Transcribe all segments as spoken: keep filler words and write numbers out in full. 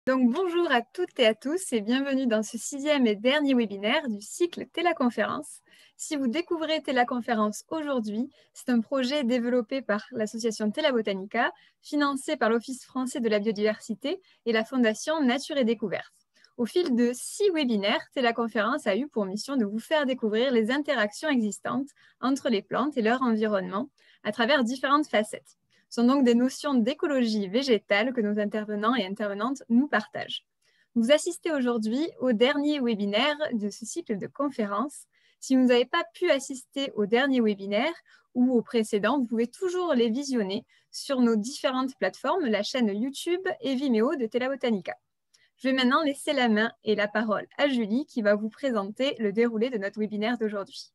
Donc bonjour à toutes et à tous et bienvenue dans ce sixième et dernier webinaire du cycle Télaconférence. Si vous découvrez Télaconférence aujourd'hui, c'est un projet développé par l'association Tela Botanica, financé par l'Office français de la biodiversité et la Fondation Nature et Découverte. Au fil de six webinaires, Télaconférence a eu pour mission de vous faire découvrir les interactions existantes entre les plantes et leur environnement à travers différentes facettes. Ce sont donc des notions d'écologie végétale que nos intervenants et intervenantes nous partagent. Vous assistez aujourd'hui au dernier webinaire de ce cycle de conférences. Si vous n'avez pas pu assister au dernier webinaire ou au précédent, vous pouvez toujours les visionner sur nos différentes plateformes, la chaîne YouTube et Vimeo de Tela Botanica. Je vais maintenant laisser la main et la parole à Julie qui va vous présenter le déroulé de notre webinaire d'aujourd'hui.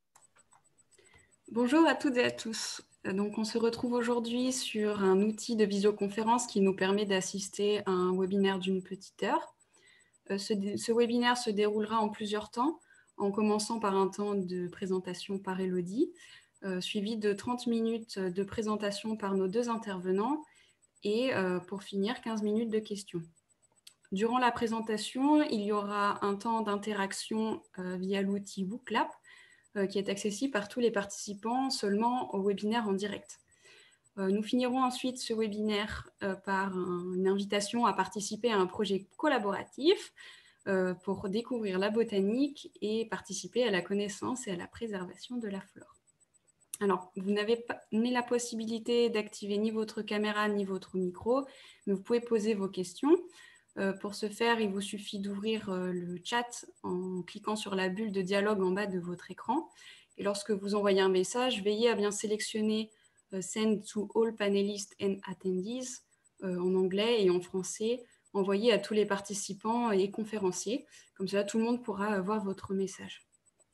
Bonjour à toutes et à tous. Donc, on se retrouve aujourd'hui sur un outil de visioconférence qui nous permet d'assister à un webinaire d'une petite heure. Ce, ce webinaire se déroulera en plusieurs temps, en commençant par un temps de présentation par Elodie, euh, suivi de trente minutes de présentation par nos deux intervenants et euh, pour finir, quinze minutes de questions. Durant la présentation, il y aura un temps d'interaction euh, via l'outil Booklab, qui est accessible par tous les participants seulement au webinaire en direct. Nous finirons ensuite ce webinaire par une invitation à participer à un projet collaboratif pour découvrir la botanique et participer à la connaissance et à la préservation de la flore. Alors, vous n'avez pas ni la possibilité d'activer ni votre caméra ni votre micro, mais vous pouvez poser vos questions. Euh, pour ce faire, il vous suffit d'ouvrir euh, le chat en cliquant sur la bulle de dialogue en bas de votre écran. Et lorsque vous envoyez un message, veillez à bien sélectionner euh, Send to all panelists and attendees euh, en anglais et en français, envoyé à tous les participants et conférenciers. Comme cela, tout le monde pourra voir votre message.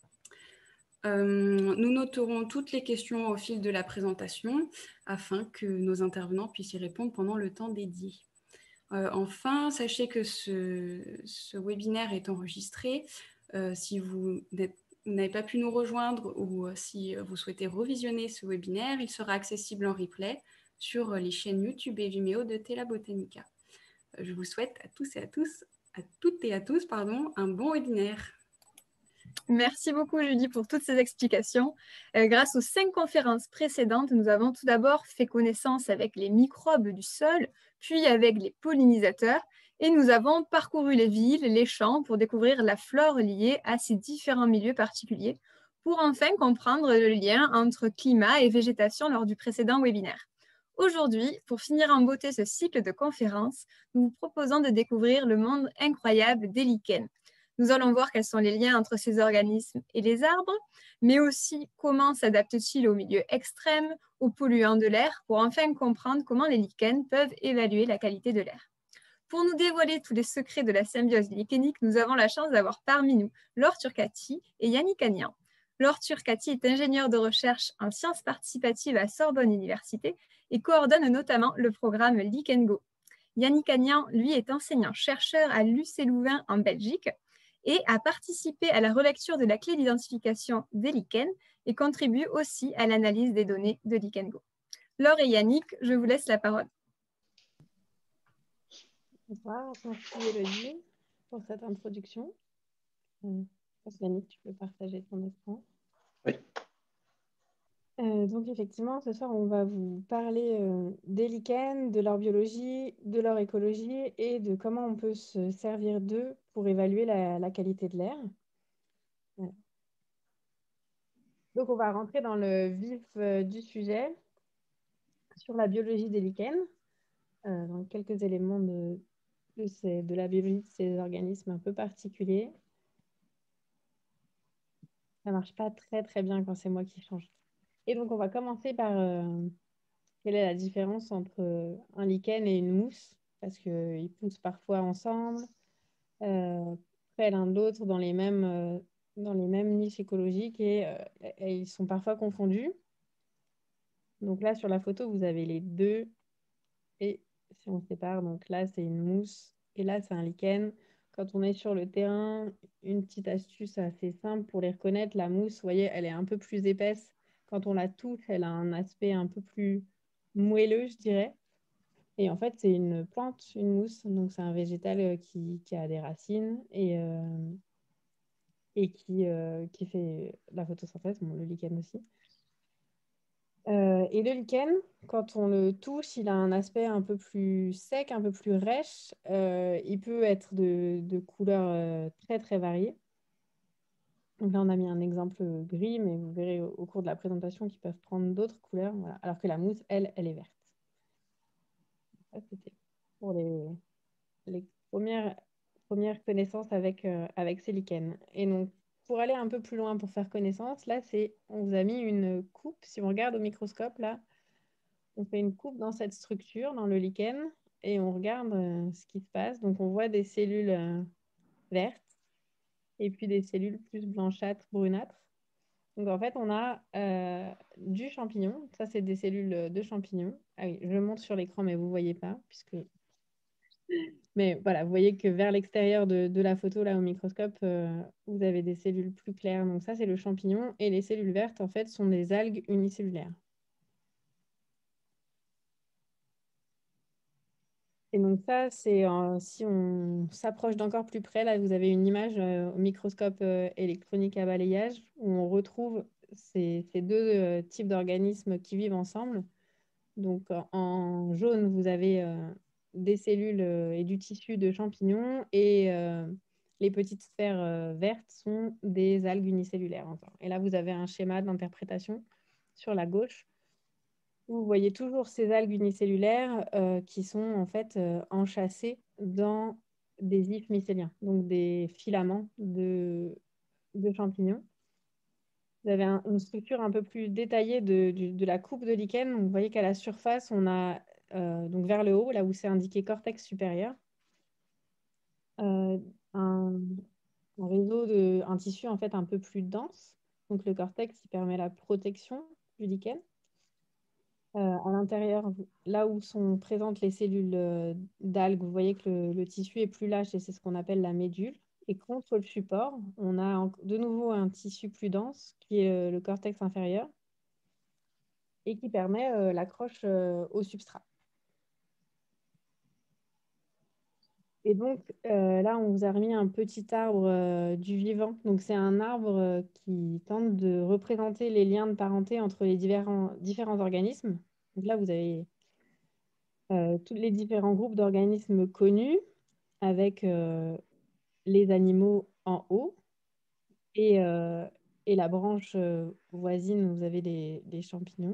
Euh, nous noterons toutes les questions au fil de la présentation afin que nos intervenants puissent y répondre pendant le temps dédié. Euh, enfin, sachez que ce, ce webinaire est enregistré. Euh, si vous n'avez pas pu nous rejoindre ou euh, si vous souhaitez revisionner ce webinaire, il sera accessible en replay sur les chaînes YouTube et Vimeo de Tela Botanica. Euh, je vous souhaite à tous et à tous, à toutes et à tous, pardon, un bon webinaire. Merci beaucoup Julie pour toutes ces explications. Euh, grâce aux cinq conférences précédentes, nous avons tout d'abord fait connaissance avec les microbes du sol, puis avec les pollinisateurs, et nous avons parcouru les villes, les champs pour découvrir la flore liée à ces différents milieux particuliers, pour enfin comprendre le lien entre climat et végétation lors du précédent webinaire. Aujourd'hui, pour finir en beauté ce cycle de conférences, nous vous proposons de découvrir le monde incroyable des lichens. Nous allons voir quels sont les liens entre ces organismes et les arbres, mais aussi comment s'adaptent-ils au milieu extrême, aux polluants de l'air, pour enfin comprendre comment les lichens peuvent évaluer la qualité de l'air. Pour nous dévoiler tous les secrets de la symbiose lichénique, nous avons la chance d'avoir parmi nous Laure Turcati et Yannick Agnan. Laure Turcati est ingénieure de recherche en sciences participatives à Sorbonne Université et coordonne notamment le programme LichenGo. Yannick Agnan, lui, est enseignant-chercheur à l'U C Louvain en Belgique et a participé à la relecture de la clé d'identification des lichens et contribue aussi à l'analyse des données de LichenGo. Laure et Yannick, je vous laisse la parole. Bonsoir, merci Elodie pour cette introduction. Euh, je pense, Yannick, tu peux partager ton écran. Oui. Euh, donc effectivement, ce soir, on va vous parler euh, des lichens, de leur biologie, de leur écologie et de comment on peut se servir d'eux pour évaluer la, la qualité de l'air. Voilà. Donc on va rentrer dans le vif euh, du sujet sur la biologie des lichens, euh, donc quelques éléments de, de, ces, de la biologie de ces organismes un peu particuliers. Ça marche pas très très bien quand c'est moi qui change. Et donc on va commencer par euh, quelle est la différence entre euh, un lichen et une mousse, parce qu'ils poussent parfois ensemble, euh, près l'un de l'autre dans les mêmes euh, dans les mêmes niches écologiques et, euh, et ils sont parfois confondus. Donc là sur la photo vous avez les deux et si on sépare, donc là c'est une mousse et là c'est un lichen. Quand on est sur le terrain, une petite astuce assez simple pour les reconnaître, la mousse, vous voyez, elle est un peu plus épaisse. Quand on la touche, elle a un aspect un peu plus moelleux, je dirais. Et en fait, c'est une plante, une mousse. Donc, c'est un végétal euh, qui, qui a des racines et, euh, et qui, euh, qui fait la photosynthèse, bon, le lichen aussi. Euh, et le lichen, quand on le touche, il a un aspect un peu plus sec, un peu plus rêche. Euh, il peut être de, de couleurs euh, très, très variées. Donc là, on a mis un exemple gris, mais vous verrez au, au cours de la présentation qu'ils peuvent prendre d'autres couleurs. Voilà. Alors que la mousse, elle, elle est verte. Ça, c'était pour les, les premières, premières connaissances avec, euh, avec ces lichens. Et donc, pour aller un peu plus loin, pour faire connaissance, là, c'est, on vous a mis une coupe. Si on regarde au microscope, là, on fait une coupe dans cette structure, dans le lichen, et on regarde euh, ce qui se passe. Donc, on voit des cellules euh, vertes et puis des cellules plus blanchâtres, brunâtres. Donc, en fait, on a euh, du champignon. Ça, c'est des cellules de champignons. Ah oui, je montre sur l'écran, mais vous ne voyez pas, puisque... Mais voilà, vous voyez que vers l'extérieur de, de la photo, là, au microscope, euh, vous avez des cellules plus claires. Donc, ça, c'est le champignon. Et les cellules vertes, en fait, sont des algues unicellulaires. Et donc ça, c'est euh, si on s'approche d'encore plus près, là, vous avez une image euh, au microscope euh, électronique à balayage où on retrouve ces, ces deux euh, types d'organismes qui vivent ensemble. Donc euh, en jaune, vous avez euh, des cellules euh, et du tissu de champignons et euh, les petites sphères euh, vertes sont des algues unicellulaires encore. Et là, vous avez un schéma d'interprétation sur la gauche. Vous voyez toujours ces algues unicellulaires euh, qui sont en fait euh, enchâssées dans des ifs mycéliens, donc des filaments de, de champignons. Vous avez un- une structure un peu plus détaillée de, du- de la coupe de lichen. Donc, vous voyez qu'à la surface, on a euh, donc vers le haut, là où c'est indiqué cortex supérieur, euh, un, un réseau de, un tissu en fait un peu plus dense. Donc le cortex, il permet la protection du lichen. Euh, à l'intérieur, là où sont présentes les cellules euh, d'algues, vous voyez que le, le tissu est plus lâche et c'est ce qu'on appelle la médule. Et contre le support, on a en- de nouveau un tissu plus dense qui est euh, le cortex inférieur et qui permet euh, l'accroche euh, au substrat. Et donc euh, là, on vous a remis un petit arbre euh, du vivant. Donc c'est un arbre euh, qui tente de représenter les liens de parenté entre les différents, différents organismes. Donc là, vous avez euh, tous les différents groupes d'organismes connus avec euh, les animaux en haut et, euh, et la branche euh, voisine, vous avez les, les champignons.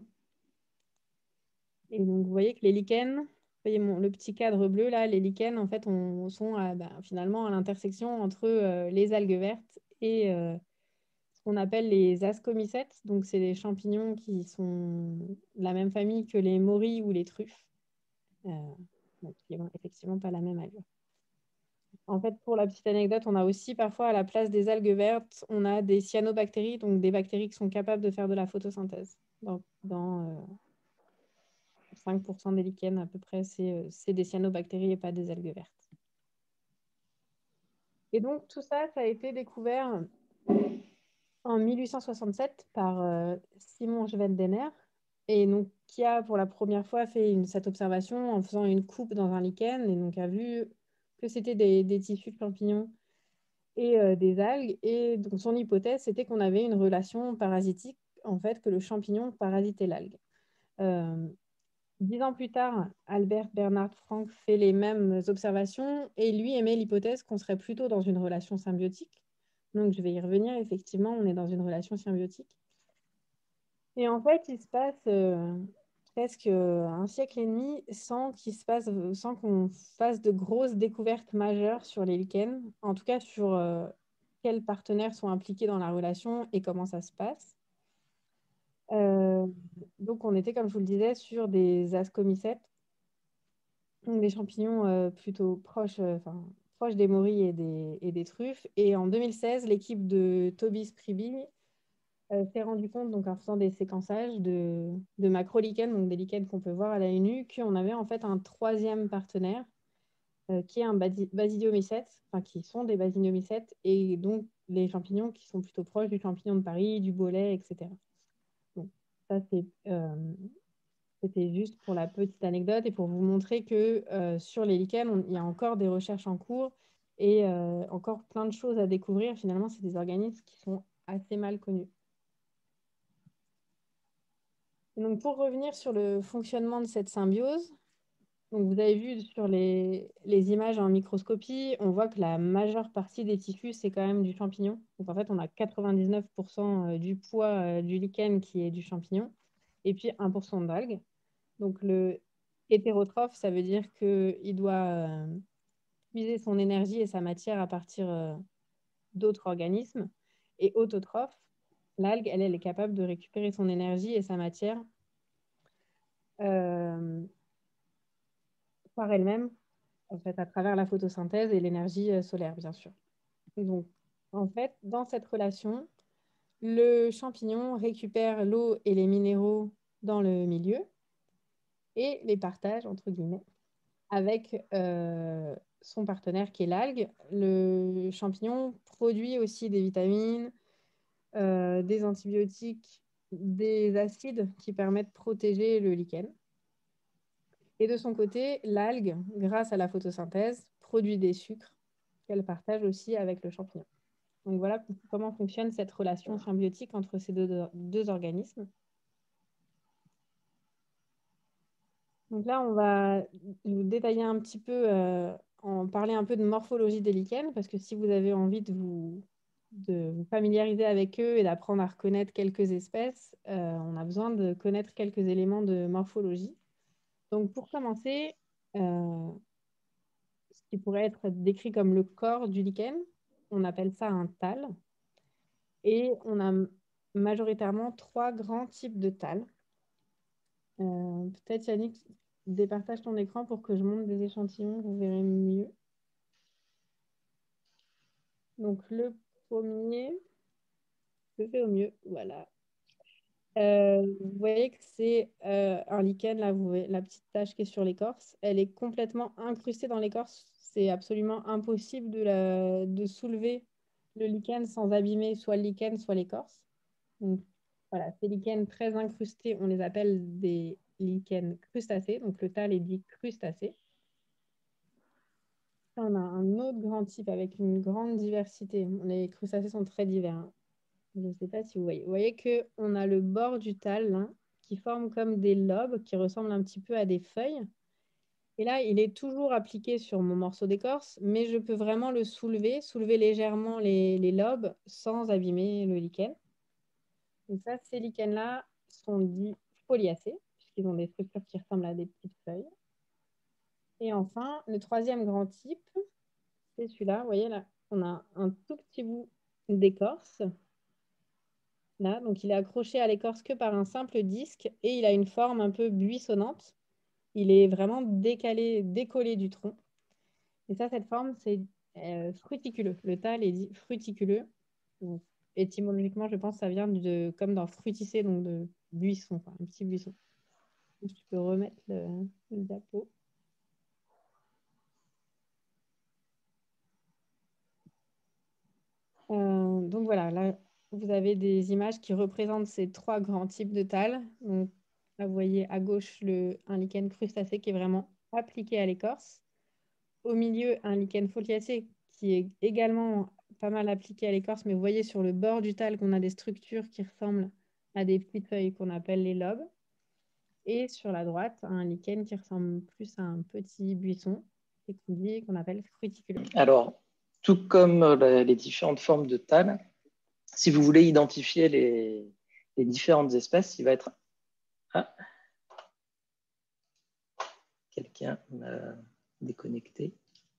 Et donc, vous voyez que les lichens, vous voyez mon- le petit cadre bleu là, les lichens, en fait, on, sont à, ben, finalement à l'intersection entre euh, les algues vertes et euh, ce qu'on appelle les ascomycètes. Donc, c'est des champignons qui sont de la même famille que les morilles ou les truffes. Euh, donc, qui n'ont effectivement pas la même allure. En fait, pour la petite anecdote, on a aussi parfois à la place des algues vertes, on a des cyanobactéries, donc des bactéries qui sont capables de faire de la photosynthèse. Donc, dans euh, cinq pour cent des lichens, à peu près, c'est euh, c'est des cyanobactéries et pas des algues vertes. Et donc, tout ça, ça a été découvert en mille huit cent soixante-sept par euh, Simon Schwendener, et donc qui a pour la première fois fait une, cette observation en faisant une coupe dans un lichen, et donc a vu que c'était des, des tissus de champignons et euh, des algues. Et donc, son hypothèse, c'était qu'on avait une relation parasitique, en fait, que le champignon parasitait l'algue. Euh, dix ans plus tard, Albert Bernhard Frank fait les mêmes observations et lui émet l'hypothèse qu'on serait plutôt dans une relation symbiotique. Donc, je vais y revenir. Effectivement, on est dans une relation symbiotique. Et en fait, il se passe euh, presque un siècle et demi sans qu'il se passe, sans qu'on fasse de grosses découvertes majeures sur les lichens, en tout cas sur euh, quels partenaires sont impliqués dans la relation et comment ça se passe. Euh, donc, on était, comme je vous le disais, sur des ascomycètes, donc des champignons euh, plutôt proches, euh, enfin, proches des morilles et des, et des truffes. Et en deux mille seize, l'équipe de Toby Priby euh, s'est rendu compte, donc en faisant des séquençages de, de macro-lichens, donc des lichens qu'on peut voir à l'œil nu, qu'on avait en fait un troisième partenaire euh, qui est un basi- basidiomycète, enfin qui sont des basidiomycètes, et donc les champignons qui sont plutôt proches du champignon de Paris, du bolet, et cetera. Donc, ça, c'est euh, C'était juste pour la petite anecdote et pour vous montrer que euh, sur les lichens, on- il y a encore des recherches en cours et euh, encore plein de choses à découvrir. Finalement, c'est des organismes qui sont assez mal connus. Et donc, pour revenir sur le fonctionnement de cette symbiose, donc vous avez vu sur les, les images en microscopie, on voit que la majeure partie des tissus, c'est quand même du champignon. Donc en fait, on a quatre-vingt-dix-neuf pour cent du poids euh, du lichen qui est du champignon et puis un pour cent d'algues. Donc le hétérotrophe, ça veut dire qu'il doit euh, puiser son énergie et sa matière à partir euh, d'autres organismes. Et autotrophe, l'algue, elle, elle est capable de récupérer son énergie et sa matière euh, par elle-même, en fait, à travers la photosynthèse et l'énergie euh, solaire, bien sûr. Donc, en fait, dans cette relation, le champignon récupère l'eau et les minéraux dans le milieu et les partage, entre guillemets, avec euh, son partenaire qui est l'algue. Le champignon produit aussi des vitamines, euh, des antibiotiques, des acides qui permettent de protéger le lichen. Et de son côté, l'algue, grâce à la photosynthèse, produit des sucres qu'elle partage aussi avec le champignon. Donc voilà comment fonctionne cette relation symbiotique entre ces deux, deux organismes. Donc là, on va vous détailler un petit peu, euh, en parler un peu de morphologie des lichens, parce que si vous avez envie de vous, de vous familiariser avec eux et d'apprendre à reconnaître quelques espèces, euh, on a besoin de connaître quelques éléments de morphologie. Donc pour commencer, euh, ce qui pourrait être décrit comme le corps du lichen, on appelle ça un thalle. Et on a majoritairement trois grands types de thalles. Euh, Peut-être Yannick, départage ton écran pour que je montre des échantillons, vous verrez mieux. Donc le premier, je fais au mieux, voilà. Euh, vous voyez que c'est euh, un lichen, là, vous voyez la petite tache qui est sur l'écorce, elle est complètement incrustée dans l'écorce. C'est absolument impossible de, la, de soulever le lichen sans abîmer soit le lichen, soit l'écorce. Donc voilà, ces lichens très incrustés, on les appelle des lichens crustacés. Donc le thalle est dit crustacé. On a un autre grand type avec une grande diversité. Les crustacés sont très divers, hein. Je ne sais pas si vous voyez. Vous voyez qu'on a le bord du thalle là, qui forme comme des lobes qui ressemblent un petit peu à des feuilles. Et là, il est toujours appliqué sur mon morceau d'écorce, mais je peux vraiment le soulever, soulever légèrement les, les lobes sans abîmer le lichen. Donc ça, ces lichens-là sont dits foliacés, puisqu'ils ont des structures qui ressemblent à des petites feuilles. Et enfin, le troisième grand type, c'est celui-là. Vous voyez, là, on a un tout petit bout d'écorce. Là, donc il est accroché à l'écorce que par un simple disque et il a une forme un peu buissonnante. Il est vraiment décalé, décollé du tronc. Et ça, cette forme, c'est euh, fruticuleux. Le thalle est dit fruticuleux. Donc, étymologiquement, je pense que ça vient de, comme dans frutisser, donc de buisson, enfin, un petit buisson. Donc, tu peux remettre le, le diapo. Euh, donc voilà, là, vous avez des images qui représentent ces trois grands types de thalle. Donc là, vous voyez à gauche le, un lichen crustacé qui est vraiment appliqué à l'écorce. Au milieu, un lichen foliacé qui est également pas mal appliqué à l'écorce, mais vous voyez sur le bord du thalle qu'on a des structures qui ressemblent à des petites feuilles qu'on appelle les lobes. Et sur la droite, un lichen qui ressemble plus à un petit buisson et qu'on dit- qu'on appelle fruticuleux. Alors, tout comme euh, les différentes formes de thalle, si vous voulez identifier les, les différentes espèces, il va être... Ah, quelqu'un m'a déconnecté.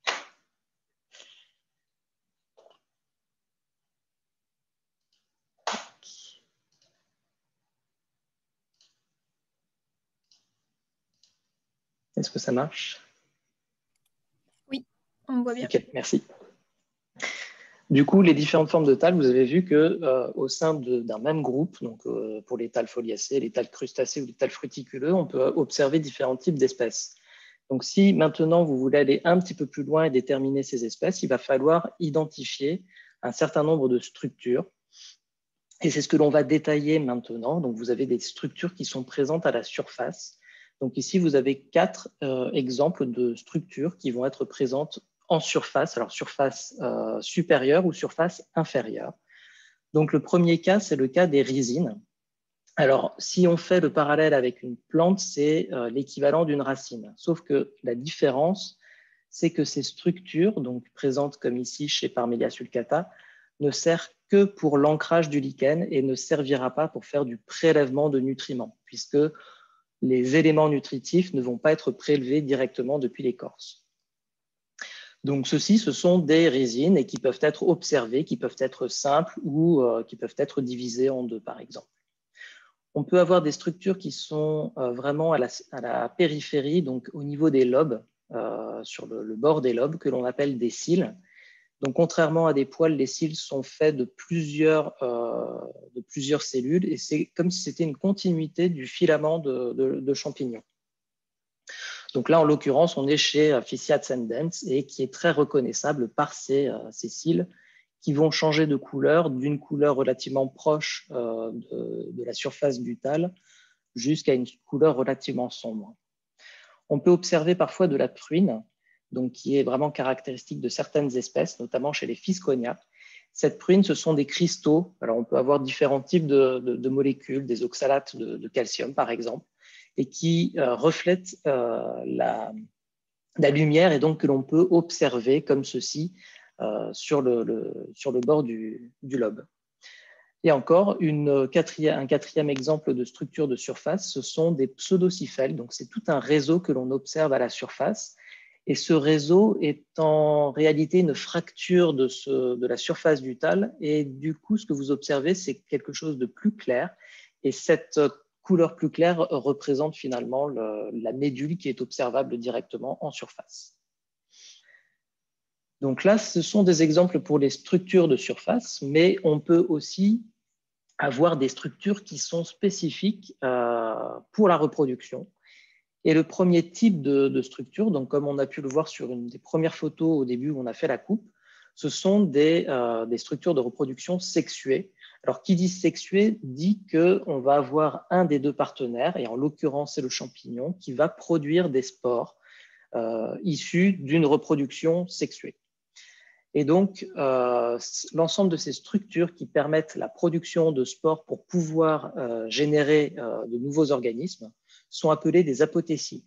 Est-ce que ça marche? Oui, on voit bien. Ok, merci. Du coup, les différentes formes de thalle, vous avez vu que euh, au sein d'un même groupe, donc euh, pour les thalles foliacées, les thalles crustacées ou les thalles fruticuleux, on peut observer différents types d'espèces. Donc, si maintenant vous voulez aller un petit peu plus loin et déterminer ces espèces, il va falloir identifier un certain nombre de structures. Et c'est ce que l'on va détailler maintenant. Donc, vous avez des structures qui sont présentes à la surface Donc ici, vous avez quatre euh, exemples de structures qui vont être présentes en surface, alors surface euh, supérieure ou surface inférieure. Donc le premier cas, c'est le cas des rhizines. Alors, si on fait le parallèle avec une plante, c'est euh, l'équivalent d'une racine. Sauf que la différence, c'est que ces structures, donc présentes comme ici chez Parmelia sulcata, ne servent que pour l'ancrage du lichen et ne servira pas pour faire du prélèvement de nutriments, puisque les éléments nutritifs ne vont pas être prélevés directement depuis l'écorce. Donc, ceux-ci, ce sont des rhizines et qui peuvent être observées, qui peuvent être simples ou euh, qui peuvent être divisées en deux, par exemple. On peut avoir des structures qui sont euh, vraiment à la, à la périphérie, donc au niveau des lobes, euh, sur le, le bord des lobes, que l'on appelle des cils. Donc, contrairement à des poils, les cils sont faits de plusieurs, euh, de plusieurs cellules et c'est comme si c'était une continuité du filament de, de, de champignons. Donc là, en l'occurrence, on est chez Physia ascendens et qui est très reconnaissable par ces, euh, ces cils qui vont changer de couleur, d'une couleur relativement proche euh, de, de la surface du tal jusqu'à une couleur relativement sombre. On peut observer parfois de la pruine, donc qui est vraiment caractéristique de certaines espèces, notamment chez les Fisconia. Cette pruine, ce sont des cristaux. Alors, on peut avoir différents types de, de, de molécules, des oxalates de, de calcium, par exemple, et qui euh, reflètent euh, la, la lumière et donc que l'on peut observer comme ceci euh, sur, le, le, sur le bord du, du lobe. Et encore, une quatrième, un quatrième exemple de structure de surface, ce sont des pseudocyphèles. Donc, c'est tout un réseau que l'on observe à la surface. Et ce réseau est en réalité une fracture de, ce, de la surface du tal. Et du coup, ce que vous observez, c'est quelque chose de plus clair. Et cette couleur plus claire représente finalement le, la médule qui est observable directement en surface. Donc là, ce sont des exemples pour les structures de surface, mais on peut aussi avoir des structures qui sont spécifiques euh, pour la reproduction. Et le premier type de, de structure, donc comme on a pu le voir sur une des premières photos au début où on a fait la coupe, ce sont des, euh, des structures de reproduction sexuées. Alors, qui dit sexuée dit qu'on va avoir un des deux partenaires, et en l'occurrence, c'est le champignon, qui va produire des spores euh, issus d'une reproduction sexuée. Et donc, euh, l'ensemble de ces structures qui permettent la production de spores pour pouvoir euh, générer euh, de nouveaux organismes sont appelées des apothécies.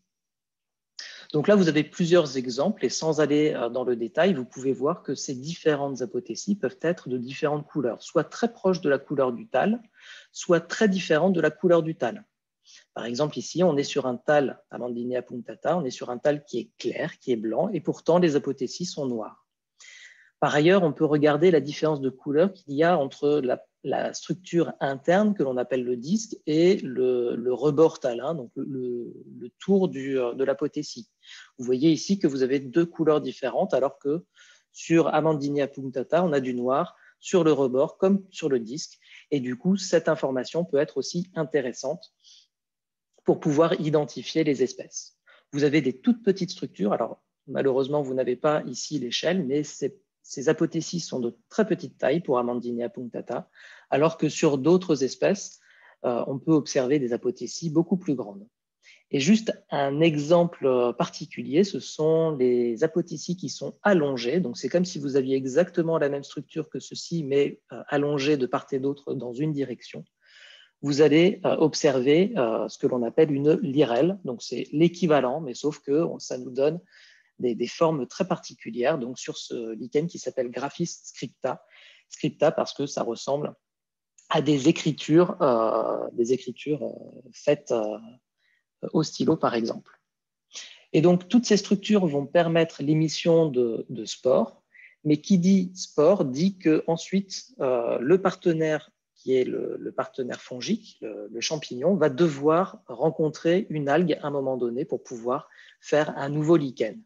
Donc là, vous avez plusieurs exemples et sans aller euh, dans le détail, vous pouvez voir que ces différentes apothécies peuvent être de différentes couleurs, soit très proches de la couleur du tal, soit très différentes de la couleur du tal. Par exemple, ici, on est sur un tal Amandinea punctata, on est sur un tal qui est clair, qui est blanc, et pourtant les apothécies sont noires. Par ailleurs, on peut regarder la différence de couleur qu'il y a entre la, la structure interne que l'on appelle le disque et le, le rebord talin, donc le, le tour du, de l'apothésie. Vous voyez ici que vous avez deux couleurs différentes, alors que sur Amandinea punctata, on a du noir sur le rebord comme sur le disque. Et du coup, cette information peut être aussi intéressante pour pouvoir identifier les espèces. Vous avez des toutes petites structures. Alors, malheureusement, vous n'avez pas ici l'échelle, mais c'est ces apothécies sont de très petite taille pour Amandinea punctata, alors que sur d'autres espèces, euh, on peut observer des apothécies beaucoup plus grandes. Et juste un exemple particulier, ce sont les apothécies qui sont allongées. Donc, c'est comme si vous aviez exactement la même structure que ceci, mais euh, allongée de part et d'autre dans une direction. Vous allez euh, observer euh, ce que l'on appelle une lirelle. Donc, c'est l'équivalent, mais sauf que ça nous donne Des, des formes très particulières donc sur ce lichen qui s'appelle Graphis scripta. Scripta parce que ça ressemble à des écritures, euh, des écritures euh, faites euh, au stylo, par exemple. Et donc, toutes ces structures vont permettre l'émission de, de spores, mais qui dit spore dit qu'ensuite, euh, le partenaire qui est le, le partenaire fongique, le, le champignon, va devoir rencontrer une algue à un moment donné pour pouvoir faire un nouveau lichen.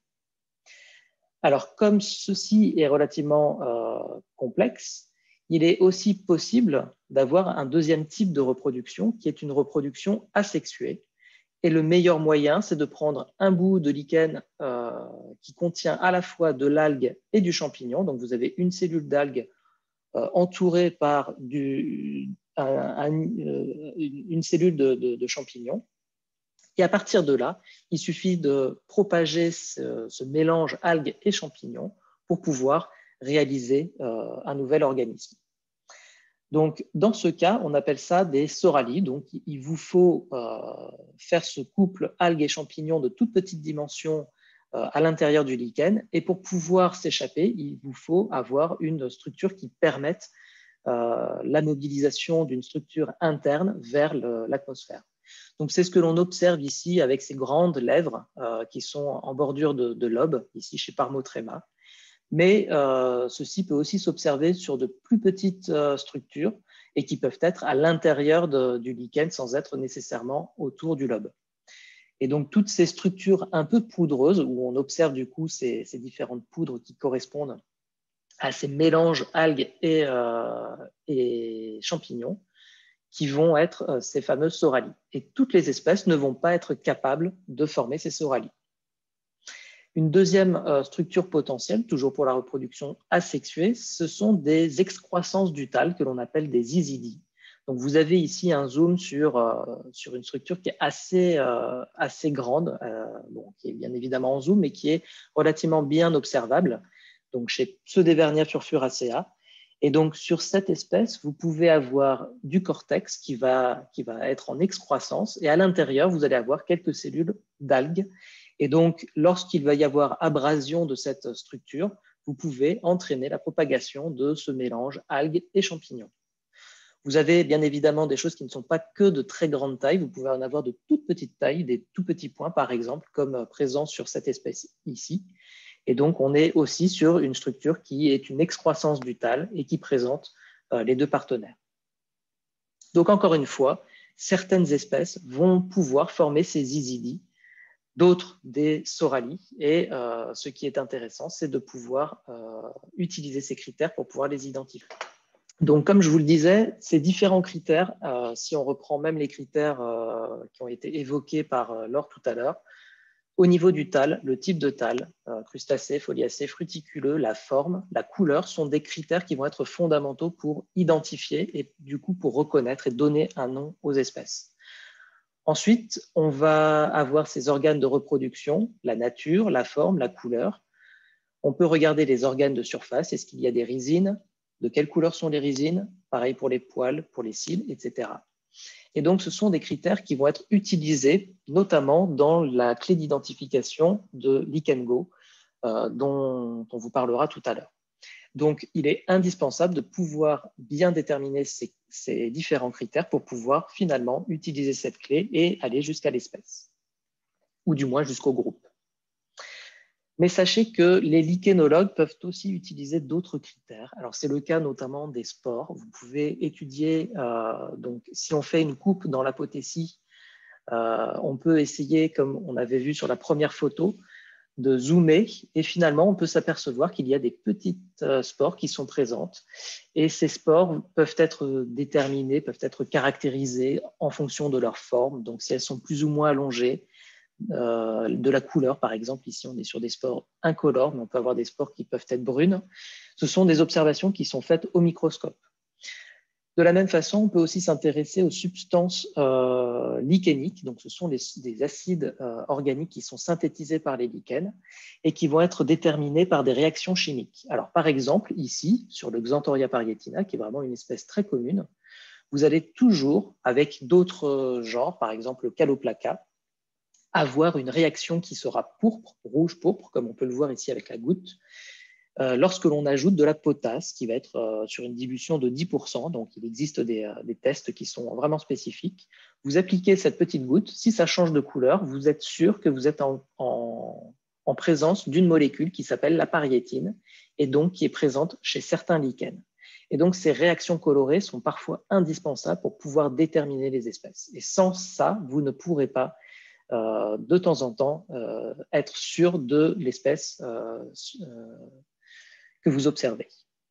Alors, comme ceci est relativement euh, complexe, il est aussi possible d'avoir un deuxième type de reproduction qui est une reproduction asexuée. Et le meilleur moyen, c'est de prendre un bout de lichen euh, qui contient à la fois de l'algue et du champignon. Donc, vous avez une cellule d'algue euh, entourée par du, un, un, une cellule de, de, de champignon. Et à partir de là, il suffit de propager ce, ce mélange algues et champignons pour pouvoir réaliser euh, un nouvel organisme. Donc, dans ce cas, on appelle ça des soralies. Donc, il vous faut euh, faire ce couple algues et champignons de toute petite dimension euh, à l'intérieur du lichen. Et pour pouvoir s'échapper, il vous faut avoir une structure qui permette euh, la mobilisation d'une structure interne vers l'atmosphère. Donc, c'est ce que l'on observe ici avec ces grandes lèvres euh, qui sont en bordure de, de lobe, ici chez Parmotrema. Mais euh, ceci peut aussi s'observer sur de plus petites euh, structures et qui peuvent être à l'intérieur du lichen sans être nécessairement autour du lobe. Et donc, toutes ces structures un peu poudreuses, où on observe du coup ces, ces différentes poudres qui correspondent à ces mélanges algues et, euh, et champignons, qui vont être euh, ces fameuses soralies. Et toutes les espèces ne vont pas être capables de former ces soralies. Une deuxième euh, structure potentielle, toujours pour la reproduction asexuée, ce sont des excroissances du thalle que l'on appelle des isidies. Donc, vous avez ici un zoom sur, euh, sur une structure qui est assez, euh, assez grande, euh, bon, qui est bien évidemment en zoom, mais qui est relativement bien observable, donc chez Pseudévernia furfuracea. Et donc, sur cette espèce, vous pouvez avoir du cortex qui va, qui va être en excroissance, et à l'intérieur, vous allez avoir quelques cellules d'algues. Et donc, lorsqu'il va y avoir abrasion de cette structure, vous pouvez entraîner la propagation de ce mélange algues et champignons. Vous avez bien évidemment des choses qui ne sont pas que de très grande taille. Vous pouvez en avoir de toute petite taille, des tout petits points, par exemple, comme présent sur cette espèce ici. Et donc, on est aussi sur une structure qui est une excroissance du thalle et qui présente euh, les deux partenaires. Donc, encore une fois, certaines espèces vont pouvoir former ces isidies, d'autres des soralies. Et euh, ce qui est intéressant, c'est de pouvoir euh, utiliser ces critères pour pouvoir les identifier. Donc, comme je vous le disais, ces différents critères, euh, si on reprend même les critères euh, qui ont été évoqués par euh, Laure tout à l'heure, au niveau du thalle, le type de thalle, euh, crustacé, foliacé, fruticuleux, la forme, la couleur sont des critères qui vont être fondamentaux pour identifier et du coup pour reconnaître et donner un nom aux espèces. Ensuite, on va avoir ces organes de reproduction, la nature, la forme, la couleur. On peut regarder les organes de surface, est-ce qu'il y a des rhizines? De quelle couleur sont les rhizines? Pareil pour les poils, pour les cils, et cetera. Et donc, ce sont des critères qui vont être utilisés notamment dans la clé d'identification de LichenGo, euh, dont on vous parlera tout à l'heure. Donc, il est indispensable de pouvoir bien déterminer ces, ces différents critères pour pouvoir finalement utiliser cette clé et aller jusqu'à l'espèce, ou du moins jusqu'au groupe. Mais sachez que les lichenologues peuvent aussi utiliser d'autres critères. Alors, c'est le cas notamment des spores. Vous pouvez étudier, euh, donc, si on fait une coupe dans l'apothétie, euh, on peut essayer, comme on avait vu sur la première photo, de zoomer et finalement, on peut s'apercevoir qu'il y a des petites euh, spores qui sont présentes. Et ces spores peuvent être déterminées, peuvent être caractérisées en fonction de leur forme. Donc, si elles sont plus ou moins allongées, Euh, de la couleur, par exemple. Ici, on est sur des spores incolores, mais on peut avoir des spores qui peuvent être brunes. Ce sont des observations qui sont faites au microscope. De la même façon, on peut aussi s'intéresser aux substances euh, lichéniques. Donc, ce sont des, des acides euh, organiques qui sont synthétisés par les lichens et qui vont être déterminés par des réactions chimiques. Alors, par exemple, ici, sur le Xanthoria parietina, qui est vraiment une espèce très commune, vous allez toujours, avec d'autres genres, par exemple le Caloplaca, avoir une réaction qui sera pourpre, rouge-pourpre, comme on peut le voir ici avec la goutte, euh, lorsque l'on ajoute de la potasse, qui va être euh, sur une dilution de dix pour cent. Donc, il existe des, euh, des tests qui sont vraiment spécifiques. Vous appliquez cette petite goutte. Si ça change de couleur, vous êtes sûr que vous êtes en, en, en présence d'une molécule qui s'appelle la pariétine et donc qui est présente chez certains lichens. Et donc, ces réactions colorées sont parfois indispensables pour pouvoir déterminer les espèces. Et sans ça, vous ne pourrez pas Euh, de temps en temps euh, être sûr de l'espèce euh, euh, que vous observez.